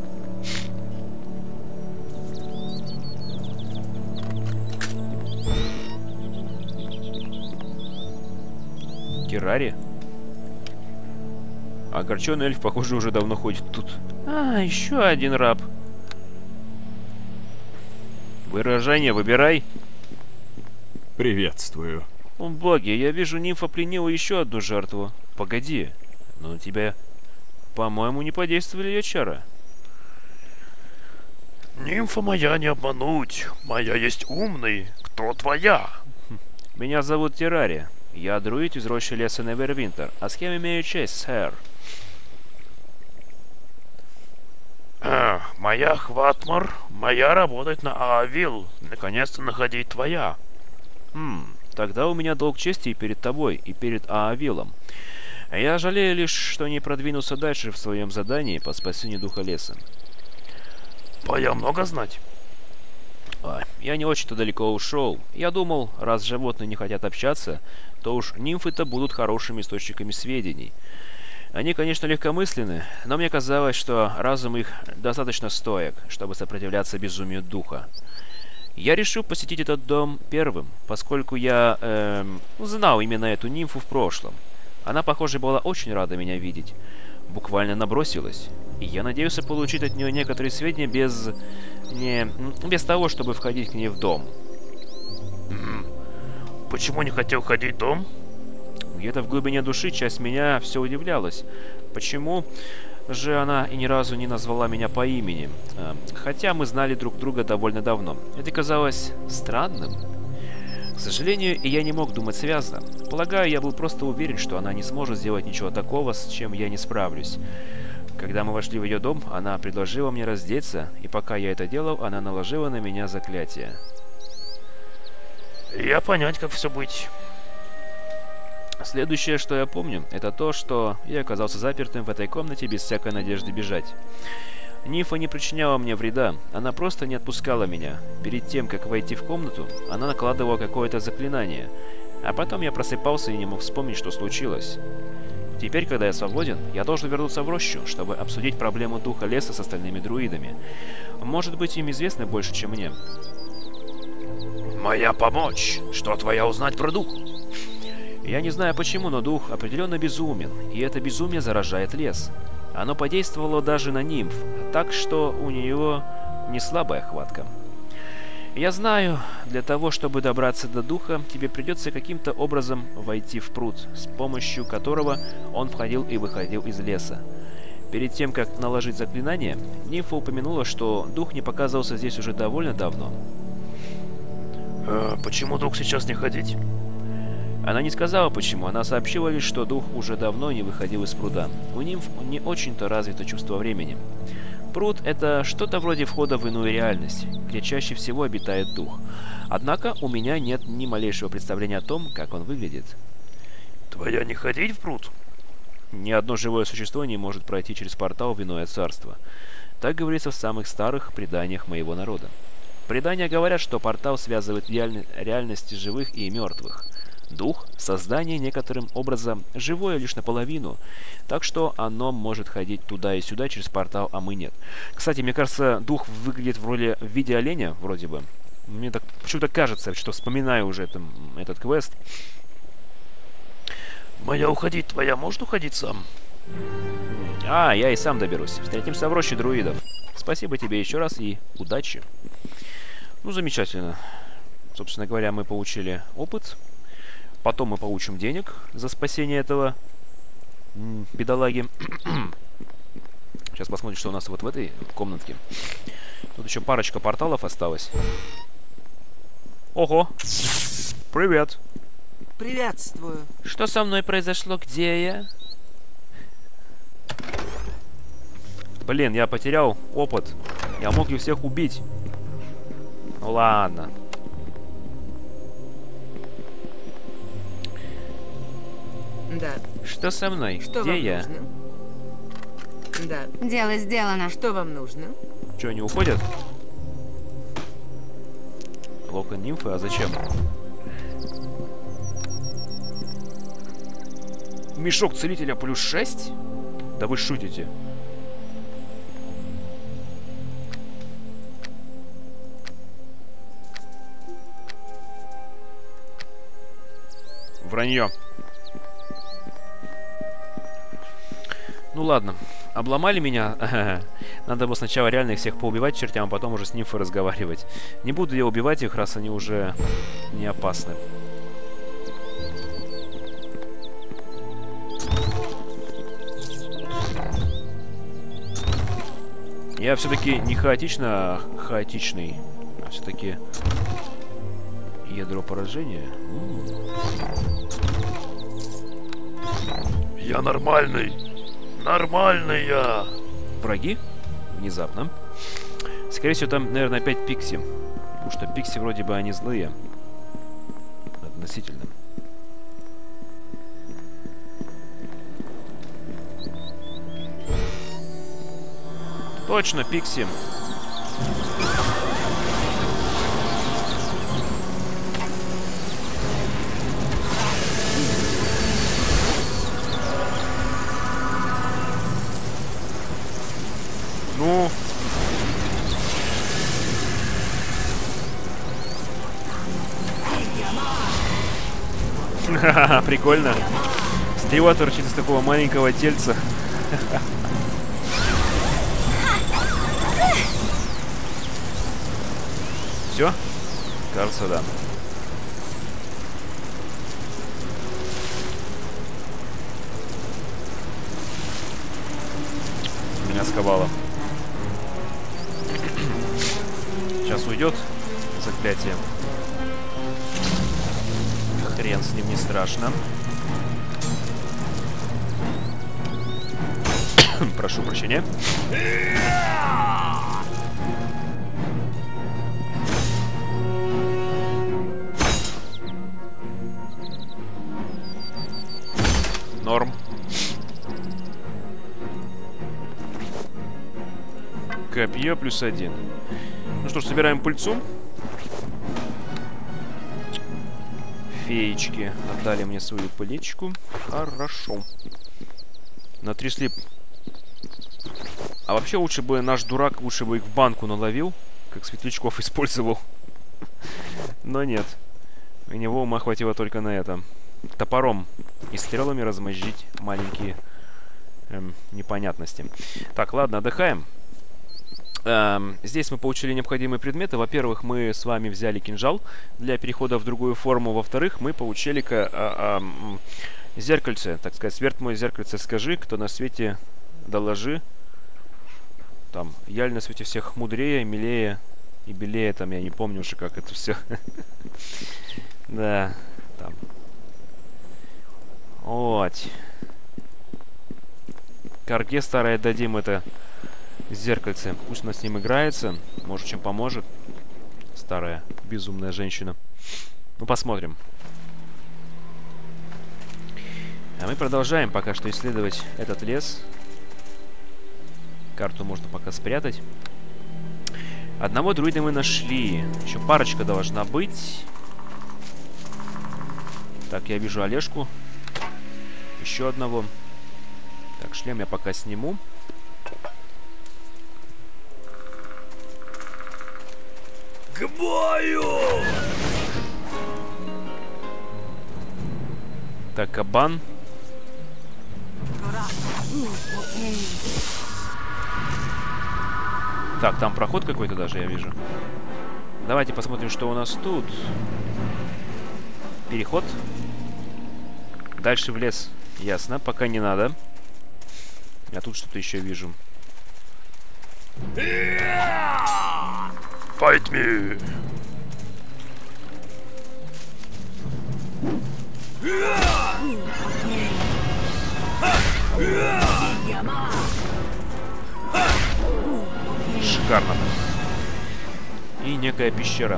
Террари? Огорченный эльф, похоже, уже давно ходит тут. А, еще один раб. Выражение выбирай. Приветствую. О, боги, я вижу, нимфа пленила еще одну жертву. Погоди, но на тебя, по-моему, не подействовали ее чары. Нимфа моя не обмануть. Моя есть умный. Кто твоя? Меня зовут Террари. Я друид из рощи леса Невервинтер. А с кем имею честь, сэр? Моя Хватмар. Моя работает на Аавил. Наконец-то находить твоя. Тогда у меня долг чести и перед тобой, и перед Аавилом. Я жалею лишь, что не продвинулся дальше в своем задании по спасению духа леса. Твоя много знать? Я не очень-то далеко ушел. Я думал, раз животные не хотят общаться, то уж нимфы-то будут хорошими источниками сведений. Они, конечно, легкомысленны, но мне казалось, что разум их достаточно стоек, чтобы сопротивляться безумию духа. Я решил посетить этот дом первым, поскольку я знал именно эту нимфу в прошлом. Она, похоже, была очень рада меня видеть. Буквально набросилась. И я надеялся получить от нее некоторые сведения без того, чтобы входить к ней в дом. Почему не хотел ходить в дом? Где-то в глубине души часть меня все удивлялась. Почему же она и ни разу не назвала меня по имени? Хотя мы знали друг друга довольно давно. Это казалось странным. К сожалению, и я не мог думать связно. Полагаю, я был просто уверен, что она не сможет сделать ничего такого, с чем я не справлюсь. Когда мы вошли в ее дом, она предложила мне раздеться, и пока я это делал, она наложила на меня заклятие. Я понять, как все быть. Следующее, что я помню, это то, что я оказался запертым в этой комнате без всякой надежды бежать. Нимфа не причиняла мне вреда, она просто не отпускала меня. Перед тем, как войти в комнату, она накладывала какое-то заклинание, а потом я просыпался и не мог вспомнить, что случилось. Теперь, когда я свободен, я должен вернуться в рощу, чтобы обсудить проблему духа леса с остальными друидами. Может быть, им известно больше, чем мне. Моя помочь. Что твоя узнать про дух? Я не знаю почему, но дух определенно безумен, и это безумие заражает лес. Оно подействовало даже на нимф, так что у нее не слабая хватка. Я знаю, для того, чтобы добраться до духа, тебе придется каким-то образом войти в пруд, с помощью которого он входил и выходил из леса. Перед тем, как наложить заклинание, нимфа упомянула, что дух не показывался здесь уже довольно давно. Почему дух сейчас не ходить? Она не сказала почему, она сообщила лишь, что дух уже давно не выходил из пруда. У нимф не очень-то развито чувство времени. Пруд — это что-то вроде входа в иную реальность, где чаще всего обитает дух. Однако у меня нет ни малейшего представления о том, как он выглядит. Твоя не ходить в пруд? Ни одно живое существо не может пройти через портал в иное царство. Так говорится в самых старых преданиях моего народа. Предания говорят, что портал связывает реальности живых и мертвых. Дух — создание некоторым образом живое лишь наполовину, так что оно может ходить туда и сюда через портал, а мы нет. Кстати, мне кажется, дух выглядит в виде оленя, вроде бы. Мне так почему-то кажется, что вспоминаю уже этот квест. Моя уходить, твоя может уходить сам? А, я и сам доберусь. Встретимся в роще друидов. Спасибо тебе еще раз и удачи. Ну, замечательно. Собственно говоря, мы получили опыт. Потом мы получим денег за спасение этого бедолаги. Сейчас посмотрим, что у нас вот в этой комнатке. Тут еще парочка порталов осталось. Ого! Привет! Приветствую. Что со мной произошло? Где я? Блин, я потерял опыт. Я мог их всех убить. Ну ладно. Да. Что со мной? Что Где вам я? нужно? Да. Дело сделано. Что вам нужно? Че, они уходят? Локон нимфы? А зачем? Мешок целителя плюс 6? Да вы шутите. Вранье. Ну ладно, обломали меня. Надо было сначала реально их всех поубивать чертям, а потом уже с нимфой разговаривать. Не буду я убивать их, раз они уже не опасны. Я все-таки не хаотично, а хаотичный. А все-таки ядро поражения. Я нормальный. Нормальный я. Враги? Внезапно. Скорее всего, там, наверное, опять пикси. Потому что пикси вроде бы они злые. Относительно. Точно, пикси. Ну. Ха-ха, прикольно. Стрела торчит из такого маленького тельца. Все? Кажется, да. Меня сковало. Сейчас уйдет заклятие. Хрен с ним, не страшно. Прошу прощения. Норм. Копье плюс 1. Ну что ж, собираем пыльцу. Феечки отдали мне свою пылечку. Хорошо. Натрясли. А вообще лучше бы наш дурак, лучше бы их в банку наловил, как светлячков использовал. Но нет. У него ума хватило только на это. Топором и стрелами размозжить маленькие непонятности. Так, ладно, отдыхаем. Здесь мы получили необходимые предметы. Во-первых, мы с вами взяли кинжал для перехода в другую форму. Во-вторых, мы получили зеркальце. Так сказать, сверт мой зеркальце, скажи, кто на свете доложи. Там, я на свете всех мудрее, милее и белее. Там, я не помню уже, как это все. Да, там. Вот. Карге старой дадим это зеркальце. Пусть она с ним играется. Может, чем поможет. Старая, безумная женщина. Ну, посмотрим. А мы продолжаем пока что исследовать этот лес. Карту можно пока спрятать. Одного друида мы нашли. Еще парочка должна быть. Так, я вижу Олежку. Еще одного. Так, шлем я пока сниму. К бою! Так, кабан. Так, там проход какой-то даже, я вижу. Давайте посмотрим, что у нас тут. Переход. Дальше в лес. Ясно, пока не надо. Я тут что-то еще вижу. Fight me! Шикарно. И некая пещера.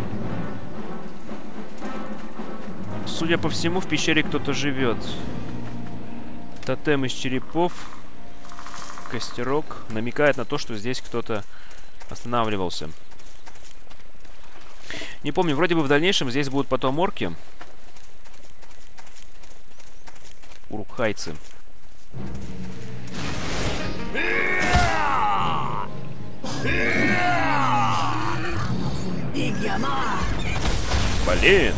Судя по всему, в пещере кто-то живет. Тотем из черепов. Костерок. Намекает на то, что здесь кто-то останавливался. Не помню, вроде бы в дальнейшем здесь будут потом орки. Урукхайцы. Блин!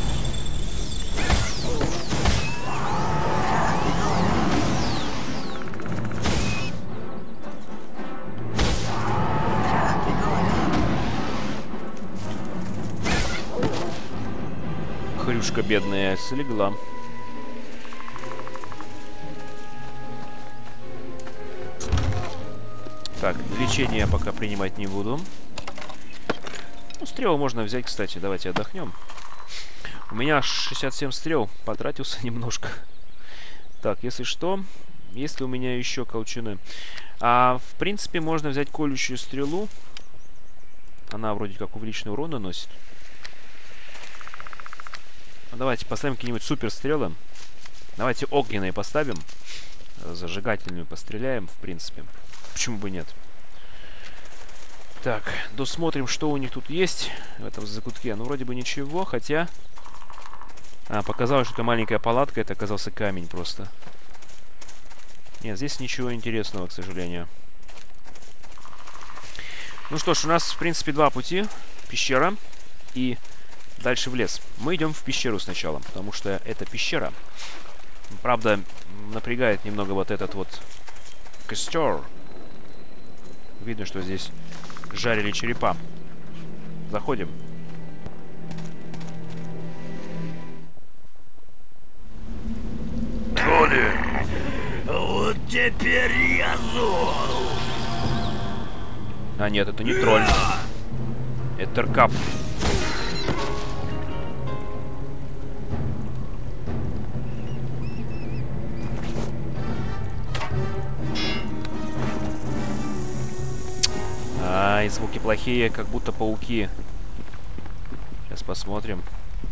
Хрюшка бедная слегла. Так, лечение я пока принимать не буду. Ну, стрелы можно взять, кстати. Давайте отдохнем. У меня 67 стрел. Потратился немножко. Так, если что, есть ли у меня еще колчаны? В принципе, можно взять колющую стрелу. Она вроде как увеличенный урон наносит. Давайте поставим какие-нибудь суперстрелы. Давайте огненные поставим. Зажигательными постреляем, в принципе. Почему бы нет? Так, досмотрим, что у них тут есть в этом закутке. Ну, вроде бы ничего, хотя... показалось, что это маленькая палатка. Это оказался камень просто. Нет, здесь ничего интересного, к сожалению. Ну что ж, у нас, в принципе, два пути. Пещера и дальше в лес. Мы идем в пещеру сначала, потому что это пещера. Правда, напрягает немного вот этот вот костер. Видно, что здесь жарили черепа. Заходим. Тролли! Вот теперь я зол! А нет, это не тролль. Это Теркап. И звуки плохие, как будто пауки. Сейчас посмотрим.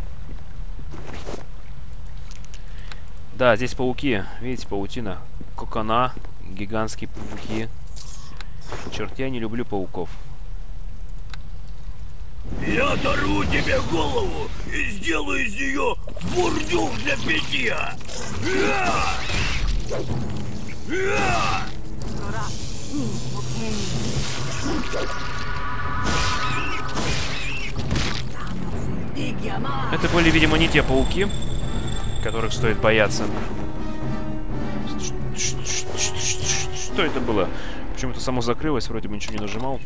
Да, здесь пауки. Видите, паутина. Кокона. Гигантские пауки. Черт, я не люблю пауков. Я оторву тебе голову и сделаю из нее бурдюк для питья! Это были, видимо, не те пауки, которых стоит бояться. Что это было? Почему-то само закрылось, вроде бы ничего не нажимал.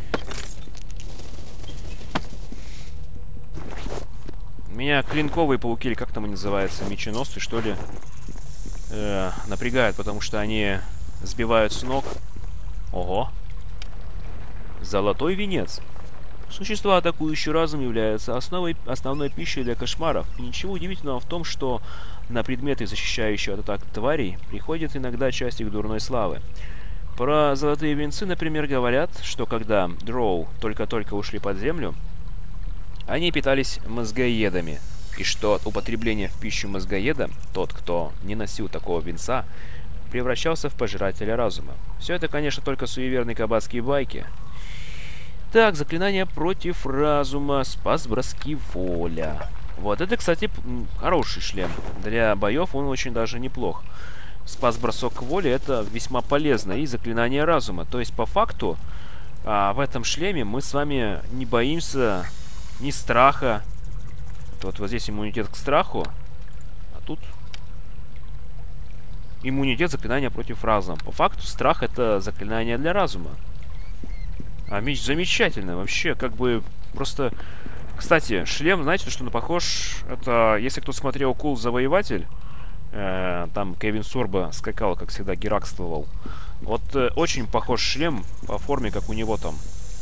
Меня клинковые пауки, или как там они называются, меченосцы, что ли, напрягают, потому что они сбивают с ног. Ого. Золотой венец. Существа, атакующие разум, являются основной пищей для кошмаров. И ничего удивительного в том, что на предметы, защищающие от атак тварей, приходит иногда часть их дурной славы. Про золотые венцы, например, говорят, что когда дроу только-только ушли под землю, они питались мозгоедами, и что от употребления в пищу мозгоеда тот, кто не носил такого венца, превращался в пожирателя разума. Все это, конечно, только суеверные кабацкие байки. Так, заклинание против разума, спас броски воля. Вот это, кстати, хороший шлем. Для боев он очень даже неплох. Спас бросок воли — это весьма полезно. И заклинание разума. То есть, по факту, в этом шлеме мы с вами не боимся ни страха. Вот здесь иммунитет к страху. А тут иммунитет заклинания против разума. По факту страх это заклинание для разума. А меч замечательный. Вообще, как бы просто... Кстати, шлем, знаете, что он похож? Это, если кто смотрел Кул Завоеватель, там Кевин Сорбо скакал, как всегда, геракствовал. Вот очень похож шлем по форме, как у него там.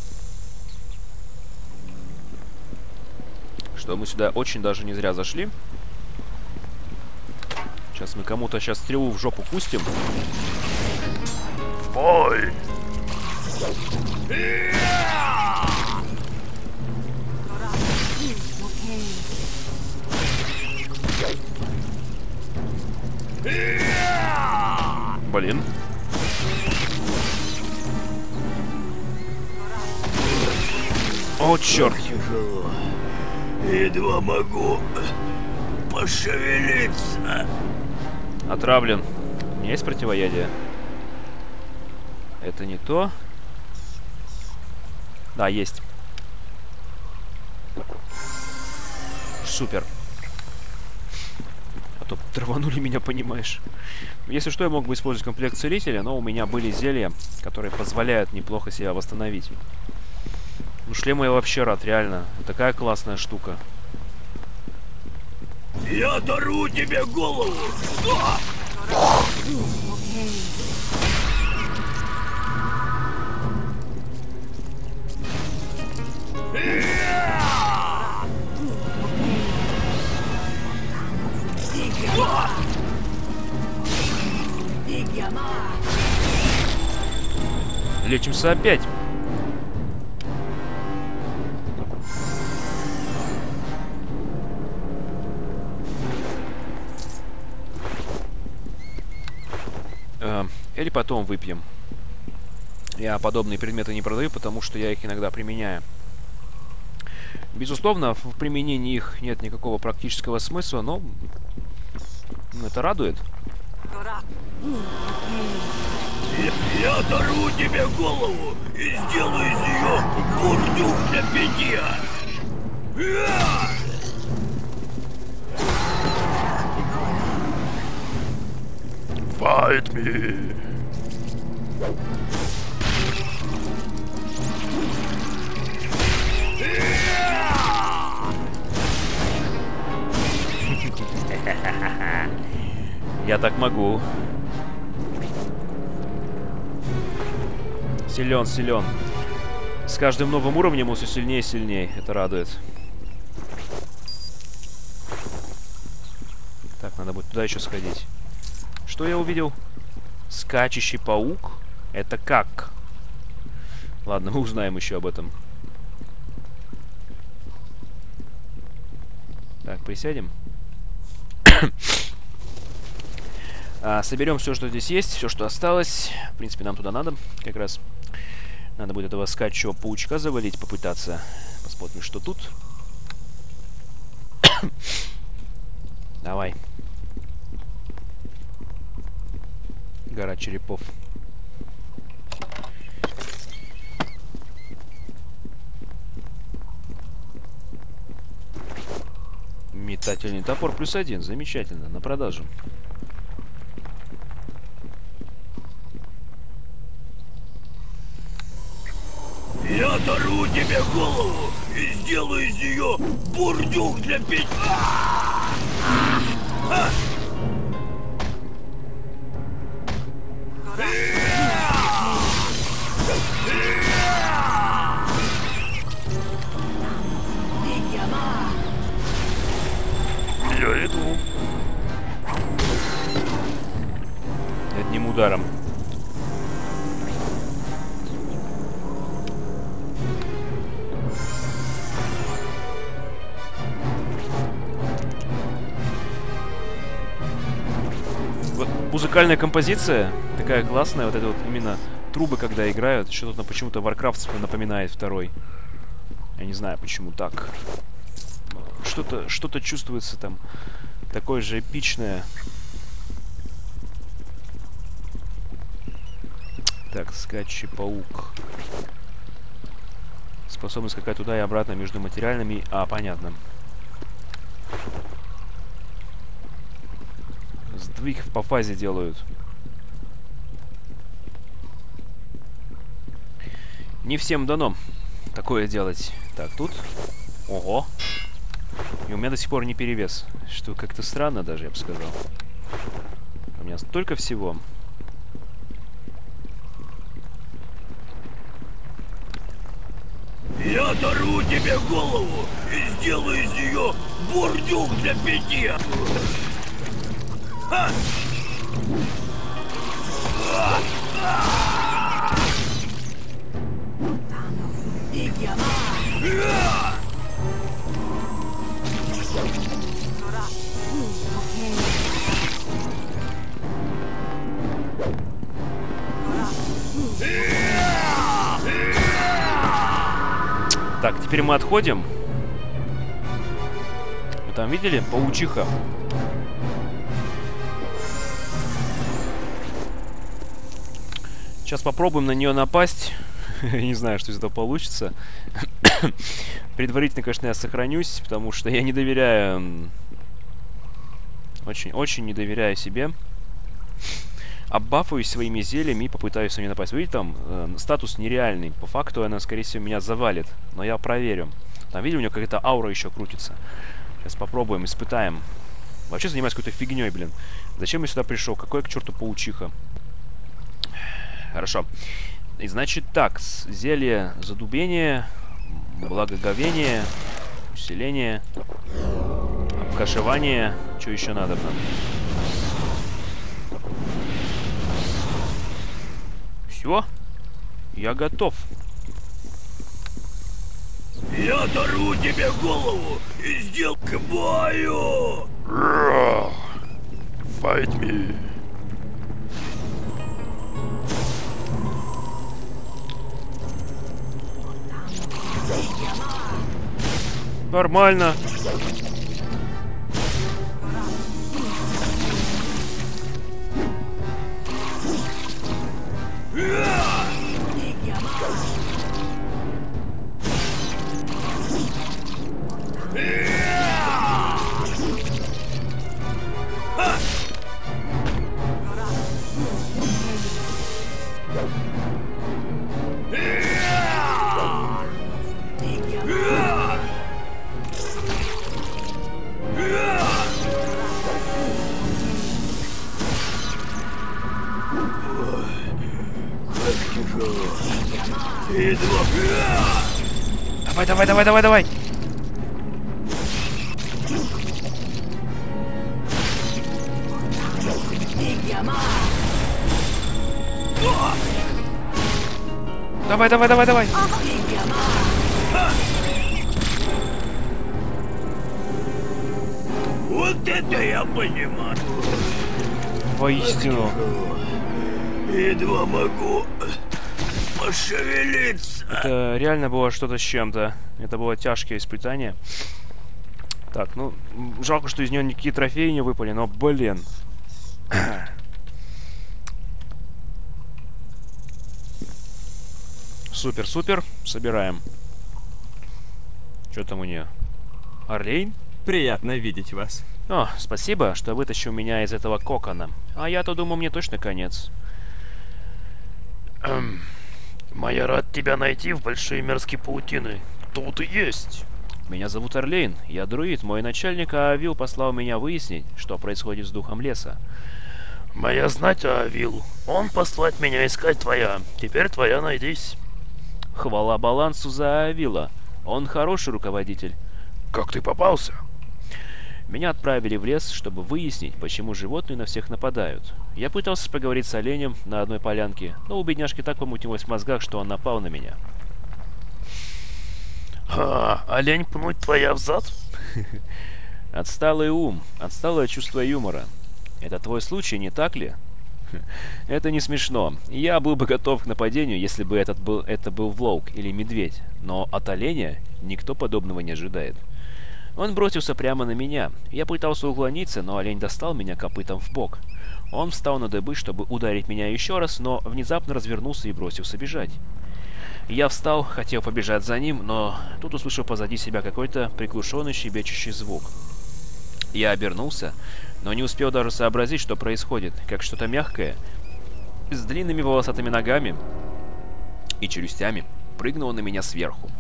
Что мы сюда очень даже не зря зашли. Сейчас мы кому-то сейчас стрелу в жопу пустим. В бой! Блин. О, черт. Тяжело. Едва могу пошевелиться. Отравлен. У меня есть противоядие. Это не то. Да, есть. Супер. А то траванули меня, понимаешь. Если что, я мог бы использовать комплект целителя, но у меня были зелья, которые позволяют неплохо себя восстановить. Ну, шлема я вообще рад, реально. Такая классная штука. Я оторву тебе голову! Лечимся опять. Или потом выпьем. Я подобные предметы не продаю, потому что я их иногда применяю. Безусловно, в применении их нет никакого практического смысла, но это радует. Я оторву тебе голову и сделаю из нее бурдюк для питья. Fight me! Я так могу. Силен, силен. С каждым новым уровнем он все сильнее и сильнее. Это радует. Так, надо будет туда еще сходить. Что я увидел? Скачущий паук? Это как? Ладно, мы узнаем еще об этом. Так, присядем. Соберем все, что здесь есть, все, что осталось. В принципе, нам туда надо. Как раз надо будет этого скачущего паучка завалить, попытаться. Посмотрим, что тут. Давай. Гора черепов. Метательный топор +1. Замечательно. На продажу. Я оторву тебе голову и сделаю из нее бурдюк для питья. Я иду. Одним ударом. Вот музыкальная композиция такая классная. Вот это вот именно трубы, когда играют. Что-то почему-то Warcraft напоминает второй. Я не знаю, почему так. Что-то чувствуется там такое же эпичное. Так, скачущий паук. Способен скакать туда и обратно между материальными. Сдвиг по фазе делают. Не всем дано такое делать. Так, тут. Ого. И у меня до сих пор не перевес. Что как-то странно даже, я бы сказал. У меня столько всего. Я оторву тебе голову и сделаю из нее бурдюк для питья. Ха! Так, теперь мы отходим. Вы там видели? Паучиха. Сейчас попробуем на нее напасть. Не знаю, что из этого получится. Предварительно, конечно, я сохранюсь, потому что я не доверяю... Очень не доверяю себе. Оббафаюсь своими зельями и попытаюсь на нее напасть. Видите, там статус нереальный. По факту она, скорее всего, меня завалит. Но я проверю. Там, видели, у нее какая-то аура еще крутится. Сейчас попробуем, испытаем. Вообще занимаюсь какой-то фигней, блин. Зачем я сюда пришел? Какое к черту паучиха? Хорошо. И значит так, зелье задубения, благоговение, усиление, обкашевание. Что еще надо нам? Все, я готов. Я оторву тебе голову и сделаю к бою. Fight me. Нормально. Давай. Давай. Вот это я понимаю. Воистину. Едва могу пошевелиться. Это реально было что-то с чем-то. Это было тяжкое испытание. Так, ну, жалко, что из нее никакие трофеи не выпали, но, блин. Супер. Собираем. Что там у нее? Орлейн? Приятно видеть вас. О, спасибо, что вытащил меня из этого кокона. А я-то думал, мне точно конец. Моя рад тебя найти в большие мерзкие паутины. Кто ты есть? Меня зовут Орлейн, я друид. Мой начальник Аавил послал меня выяснить, что происходит с духом леса. Моя знать Аавил. Он послать меня искать твоя. Теперь твоя найдись. Хвала балансу за Аавила. Он хороший руководитель. Как ты попался? Меня отправили в лес, чтобы выяснить, почему животные на всех нападают. Я пытался поговорить с оленем на одной полянке, но у бедняжки так помутилось в мозгах, что он напал на меня. Олень пнуть твоя взад? Отсталый ум, отсталое чувство юмора. Это твой случай, не так ли? Это не смешно. Я был бы готов к нападению, если бы это был волк или медведь. Но от оленя никто подобного не ожидает. Он бросился прямо на меня. Я пытался уклониться, но олень достал меня копытом в бок. Он встал на дыбы, чтобы ударить меня еще раз, но внезапно развернулся и бросился бежать. Я встал, хотел побежать за ним, но тут услышал позади себя какой-то приглушенный щебечущий звук. Я обернулся, но не успел даже сообразить, что происходит, как что-то мягкое, с длинными волосатыми ногами и челюстями, прыгнуло на меня сверху.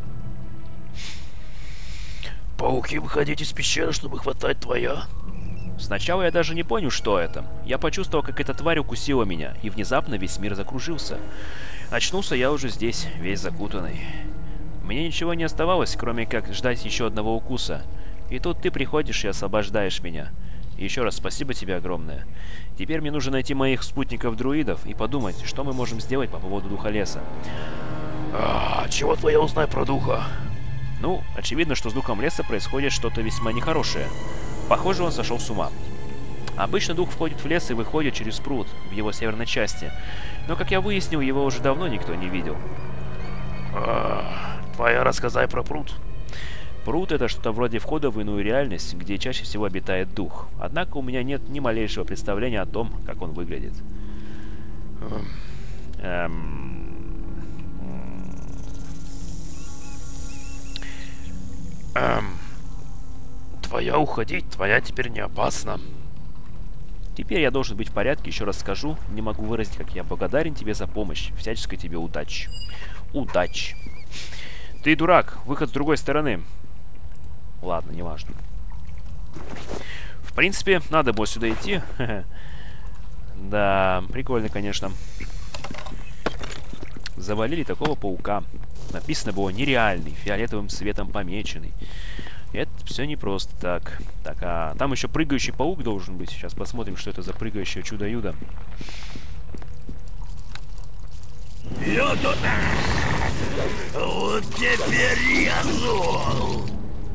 Пауки выходить из пещеры, чтобы хватать твоя? Сначала я даже не понял, что это. Я почувствовал, как эта тварь укусила меня, и внезапно весь мир закружился. Очнулся я уже здесь, весь закутанный. Мне ничего не оставалось, кроме как ждать еще одного укуса. И тут ты приходишь и освобождаешь меня. И еще раз спасибо тебе огромное. Теперь мне нужно найти моих спутников-друидов и подумать, что мы можем сделать по поводу духа леса. Чего твоя узнай про духа? Ну, очевидно, что с духом леса происходит что-то весьма нехорошее. Похоже, он сошел с ума. Обычно дух входит в лес и выходит через пруд в его северной части. Но, как я выяснил, его уже давно никто не видел. Твоя рассказай про пруд. Пруд — это что-то вроде входа в иную реальность, где чаще всего обитает дух. Однако у меня нет ни малейшего представления о том, как он выглядит. Твоя уходить, твоя теперь не опасна. Теперь я должен быть в порядке, еще раз скажу. Не могу выразить, как я благодарен тебе за помощь. Всяческой тебе удачи. Удачи. Ты дурак, выход с другой стороны. Ладно, неважно. В принципе, надо было сюда идти. Да, прикольно, конечно. Завалили такого паука. Написано было нереальный, фиолетовым цветом помеченный. Это все не просто так. Так, а там еще прыгающий паук должен быть. Сейчас посмотрим, что это за прыгающее чудо-юдо. Я тут... Вот теперь я зол.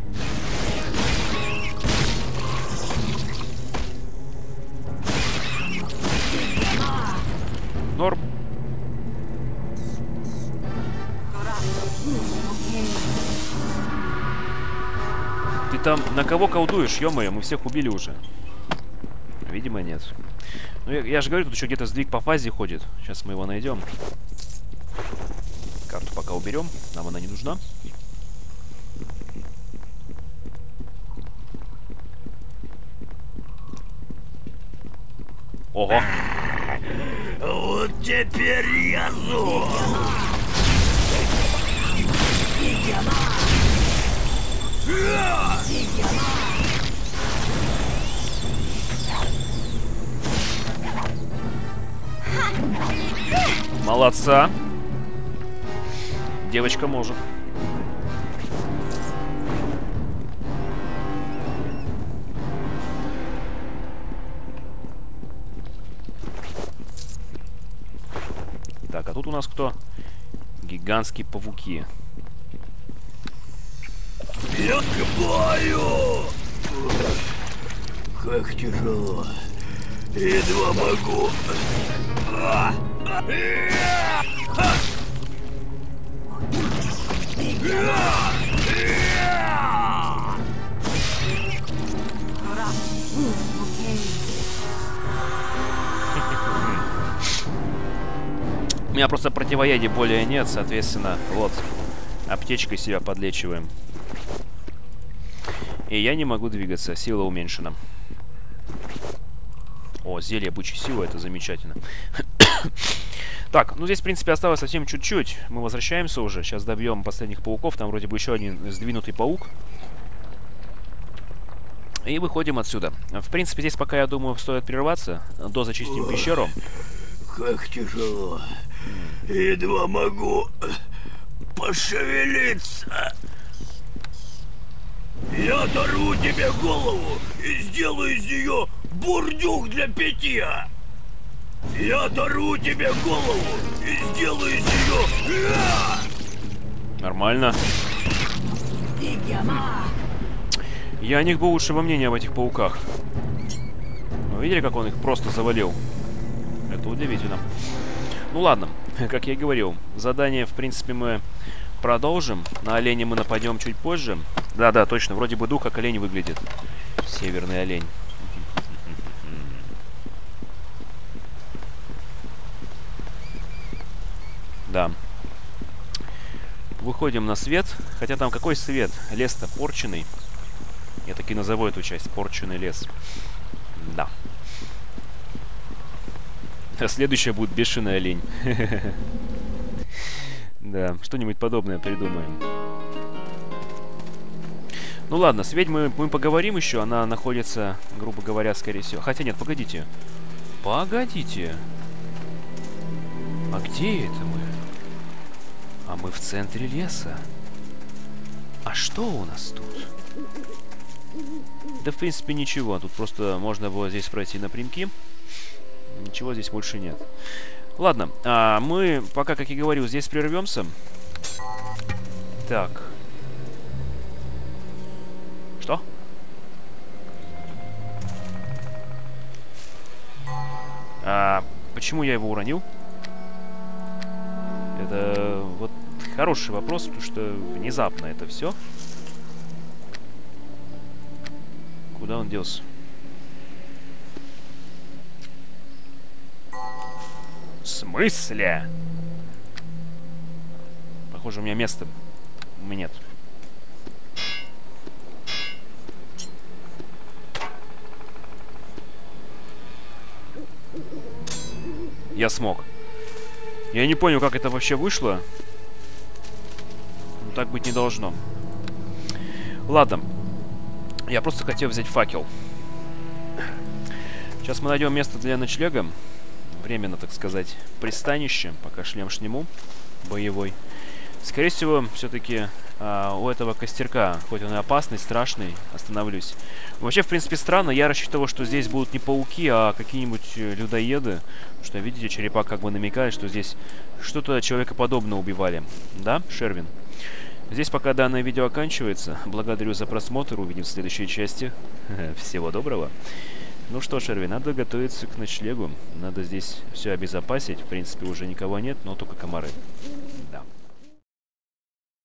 Норм. Ты там на кого колдуешь? Ё-моё, мы всех убили уже. Видимо, нет. Ну, я же говорю, тут еще где-то сдвиг по фазе ходит. Сейчас мы его найдем. Карту пока уберем. Нам она не нужна. Ого. Вот теперь я зол. Молодца. Девочка может. Так, а тут у нас кто? Гигантские павуки. Я к бою! Как тяжело. Едва могу. У меня просто противоядия более нет, соответственно, вот, аптечкой себя подлечиваем. И я не могу двигаться, сила уменьшена. О, зелье бычьей силы, это замечательно. Так, ну здесь, в принципе, осталось совсем чуть-чуть. Мы возвращаемся уже, сейчас добьем последних пауков. Там вроде бы еще один сдвинутый паук. И выходим отсюда. В принципе, здесь пока, я думаю, стоит прерваться. Дозачистим пещеру. Как тяжело. Едва могу пошевелиться. Я оторву тебе голову и сделаю из нее бурдюк для питья. Я оторву тебе голову и сделаю из нее... Нормально. Я о них был лучшего мнения, об этих пауках. Вы видели, как он их просто завалил? Это удивительно. Ну ладно, как я и говорил, задание, в принципе, мы продолжим. На оленя мы нападем чуть позже. Да-да, точно, вроде бы дух как олень выглядит. Северный олень. Да. Выходим на свет. Хотя там какой свет? Лес-то порченый. Я таки назову эту часть порченый лес. Да. А следующая будет бешеная лень. Да, что-нибудь подобное придумаем. Ну ладно, с ведьмой мы поговорим еще. Она находится, грубо говоря, скорее всего... Хотя нет, погодите. Погодите. А где это мы? А мы в центре леса. А что у нас тут? Да, в принципе, ничего. Тут просто можно было здесь пройти напрямки. Ничего здесь больше нет. Ладно, мы пока, как я говорил, здесь прервемся. Так. Что? Почему я его уронил? Это вот хороший вопрос, потому что внезапно это все. Куда он делся? В смысле? Похоже, у меня места нет. Я смог. Я не понял, как это вообще вышло. Но так быть не должно. Ладно. Я просто хотел взять факел. Сейчас мы найдем место для ночлега. Временно, так сказать, пристанище. Пока шлем сниму. Боевой. Скорее всего, все-таки у этого костерка, хоть он и опасный, страшный, остановлюсь. Вообще, в принципе, странно. Я рассчитывал, что здесь будут не пауки, а какие-нибудь людоеды. Потому что, видите, черепа как бы намекает, что здесь что-то человекоподобное убивали. Да, Шервин? Здесь пока данное видео оканчивается. Благодарю за просмотр. Увидим в следующей части. Всего доброго. Ну что, Шервин, надо готовиться к ночлегу. Надо здесь все обезопасить. В принципе, уже никого нет, но только комары.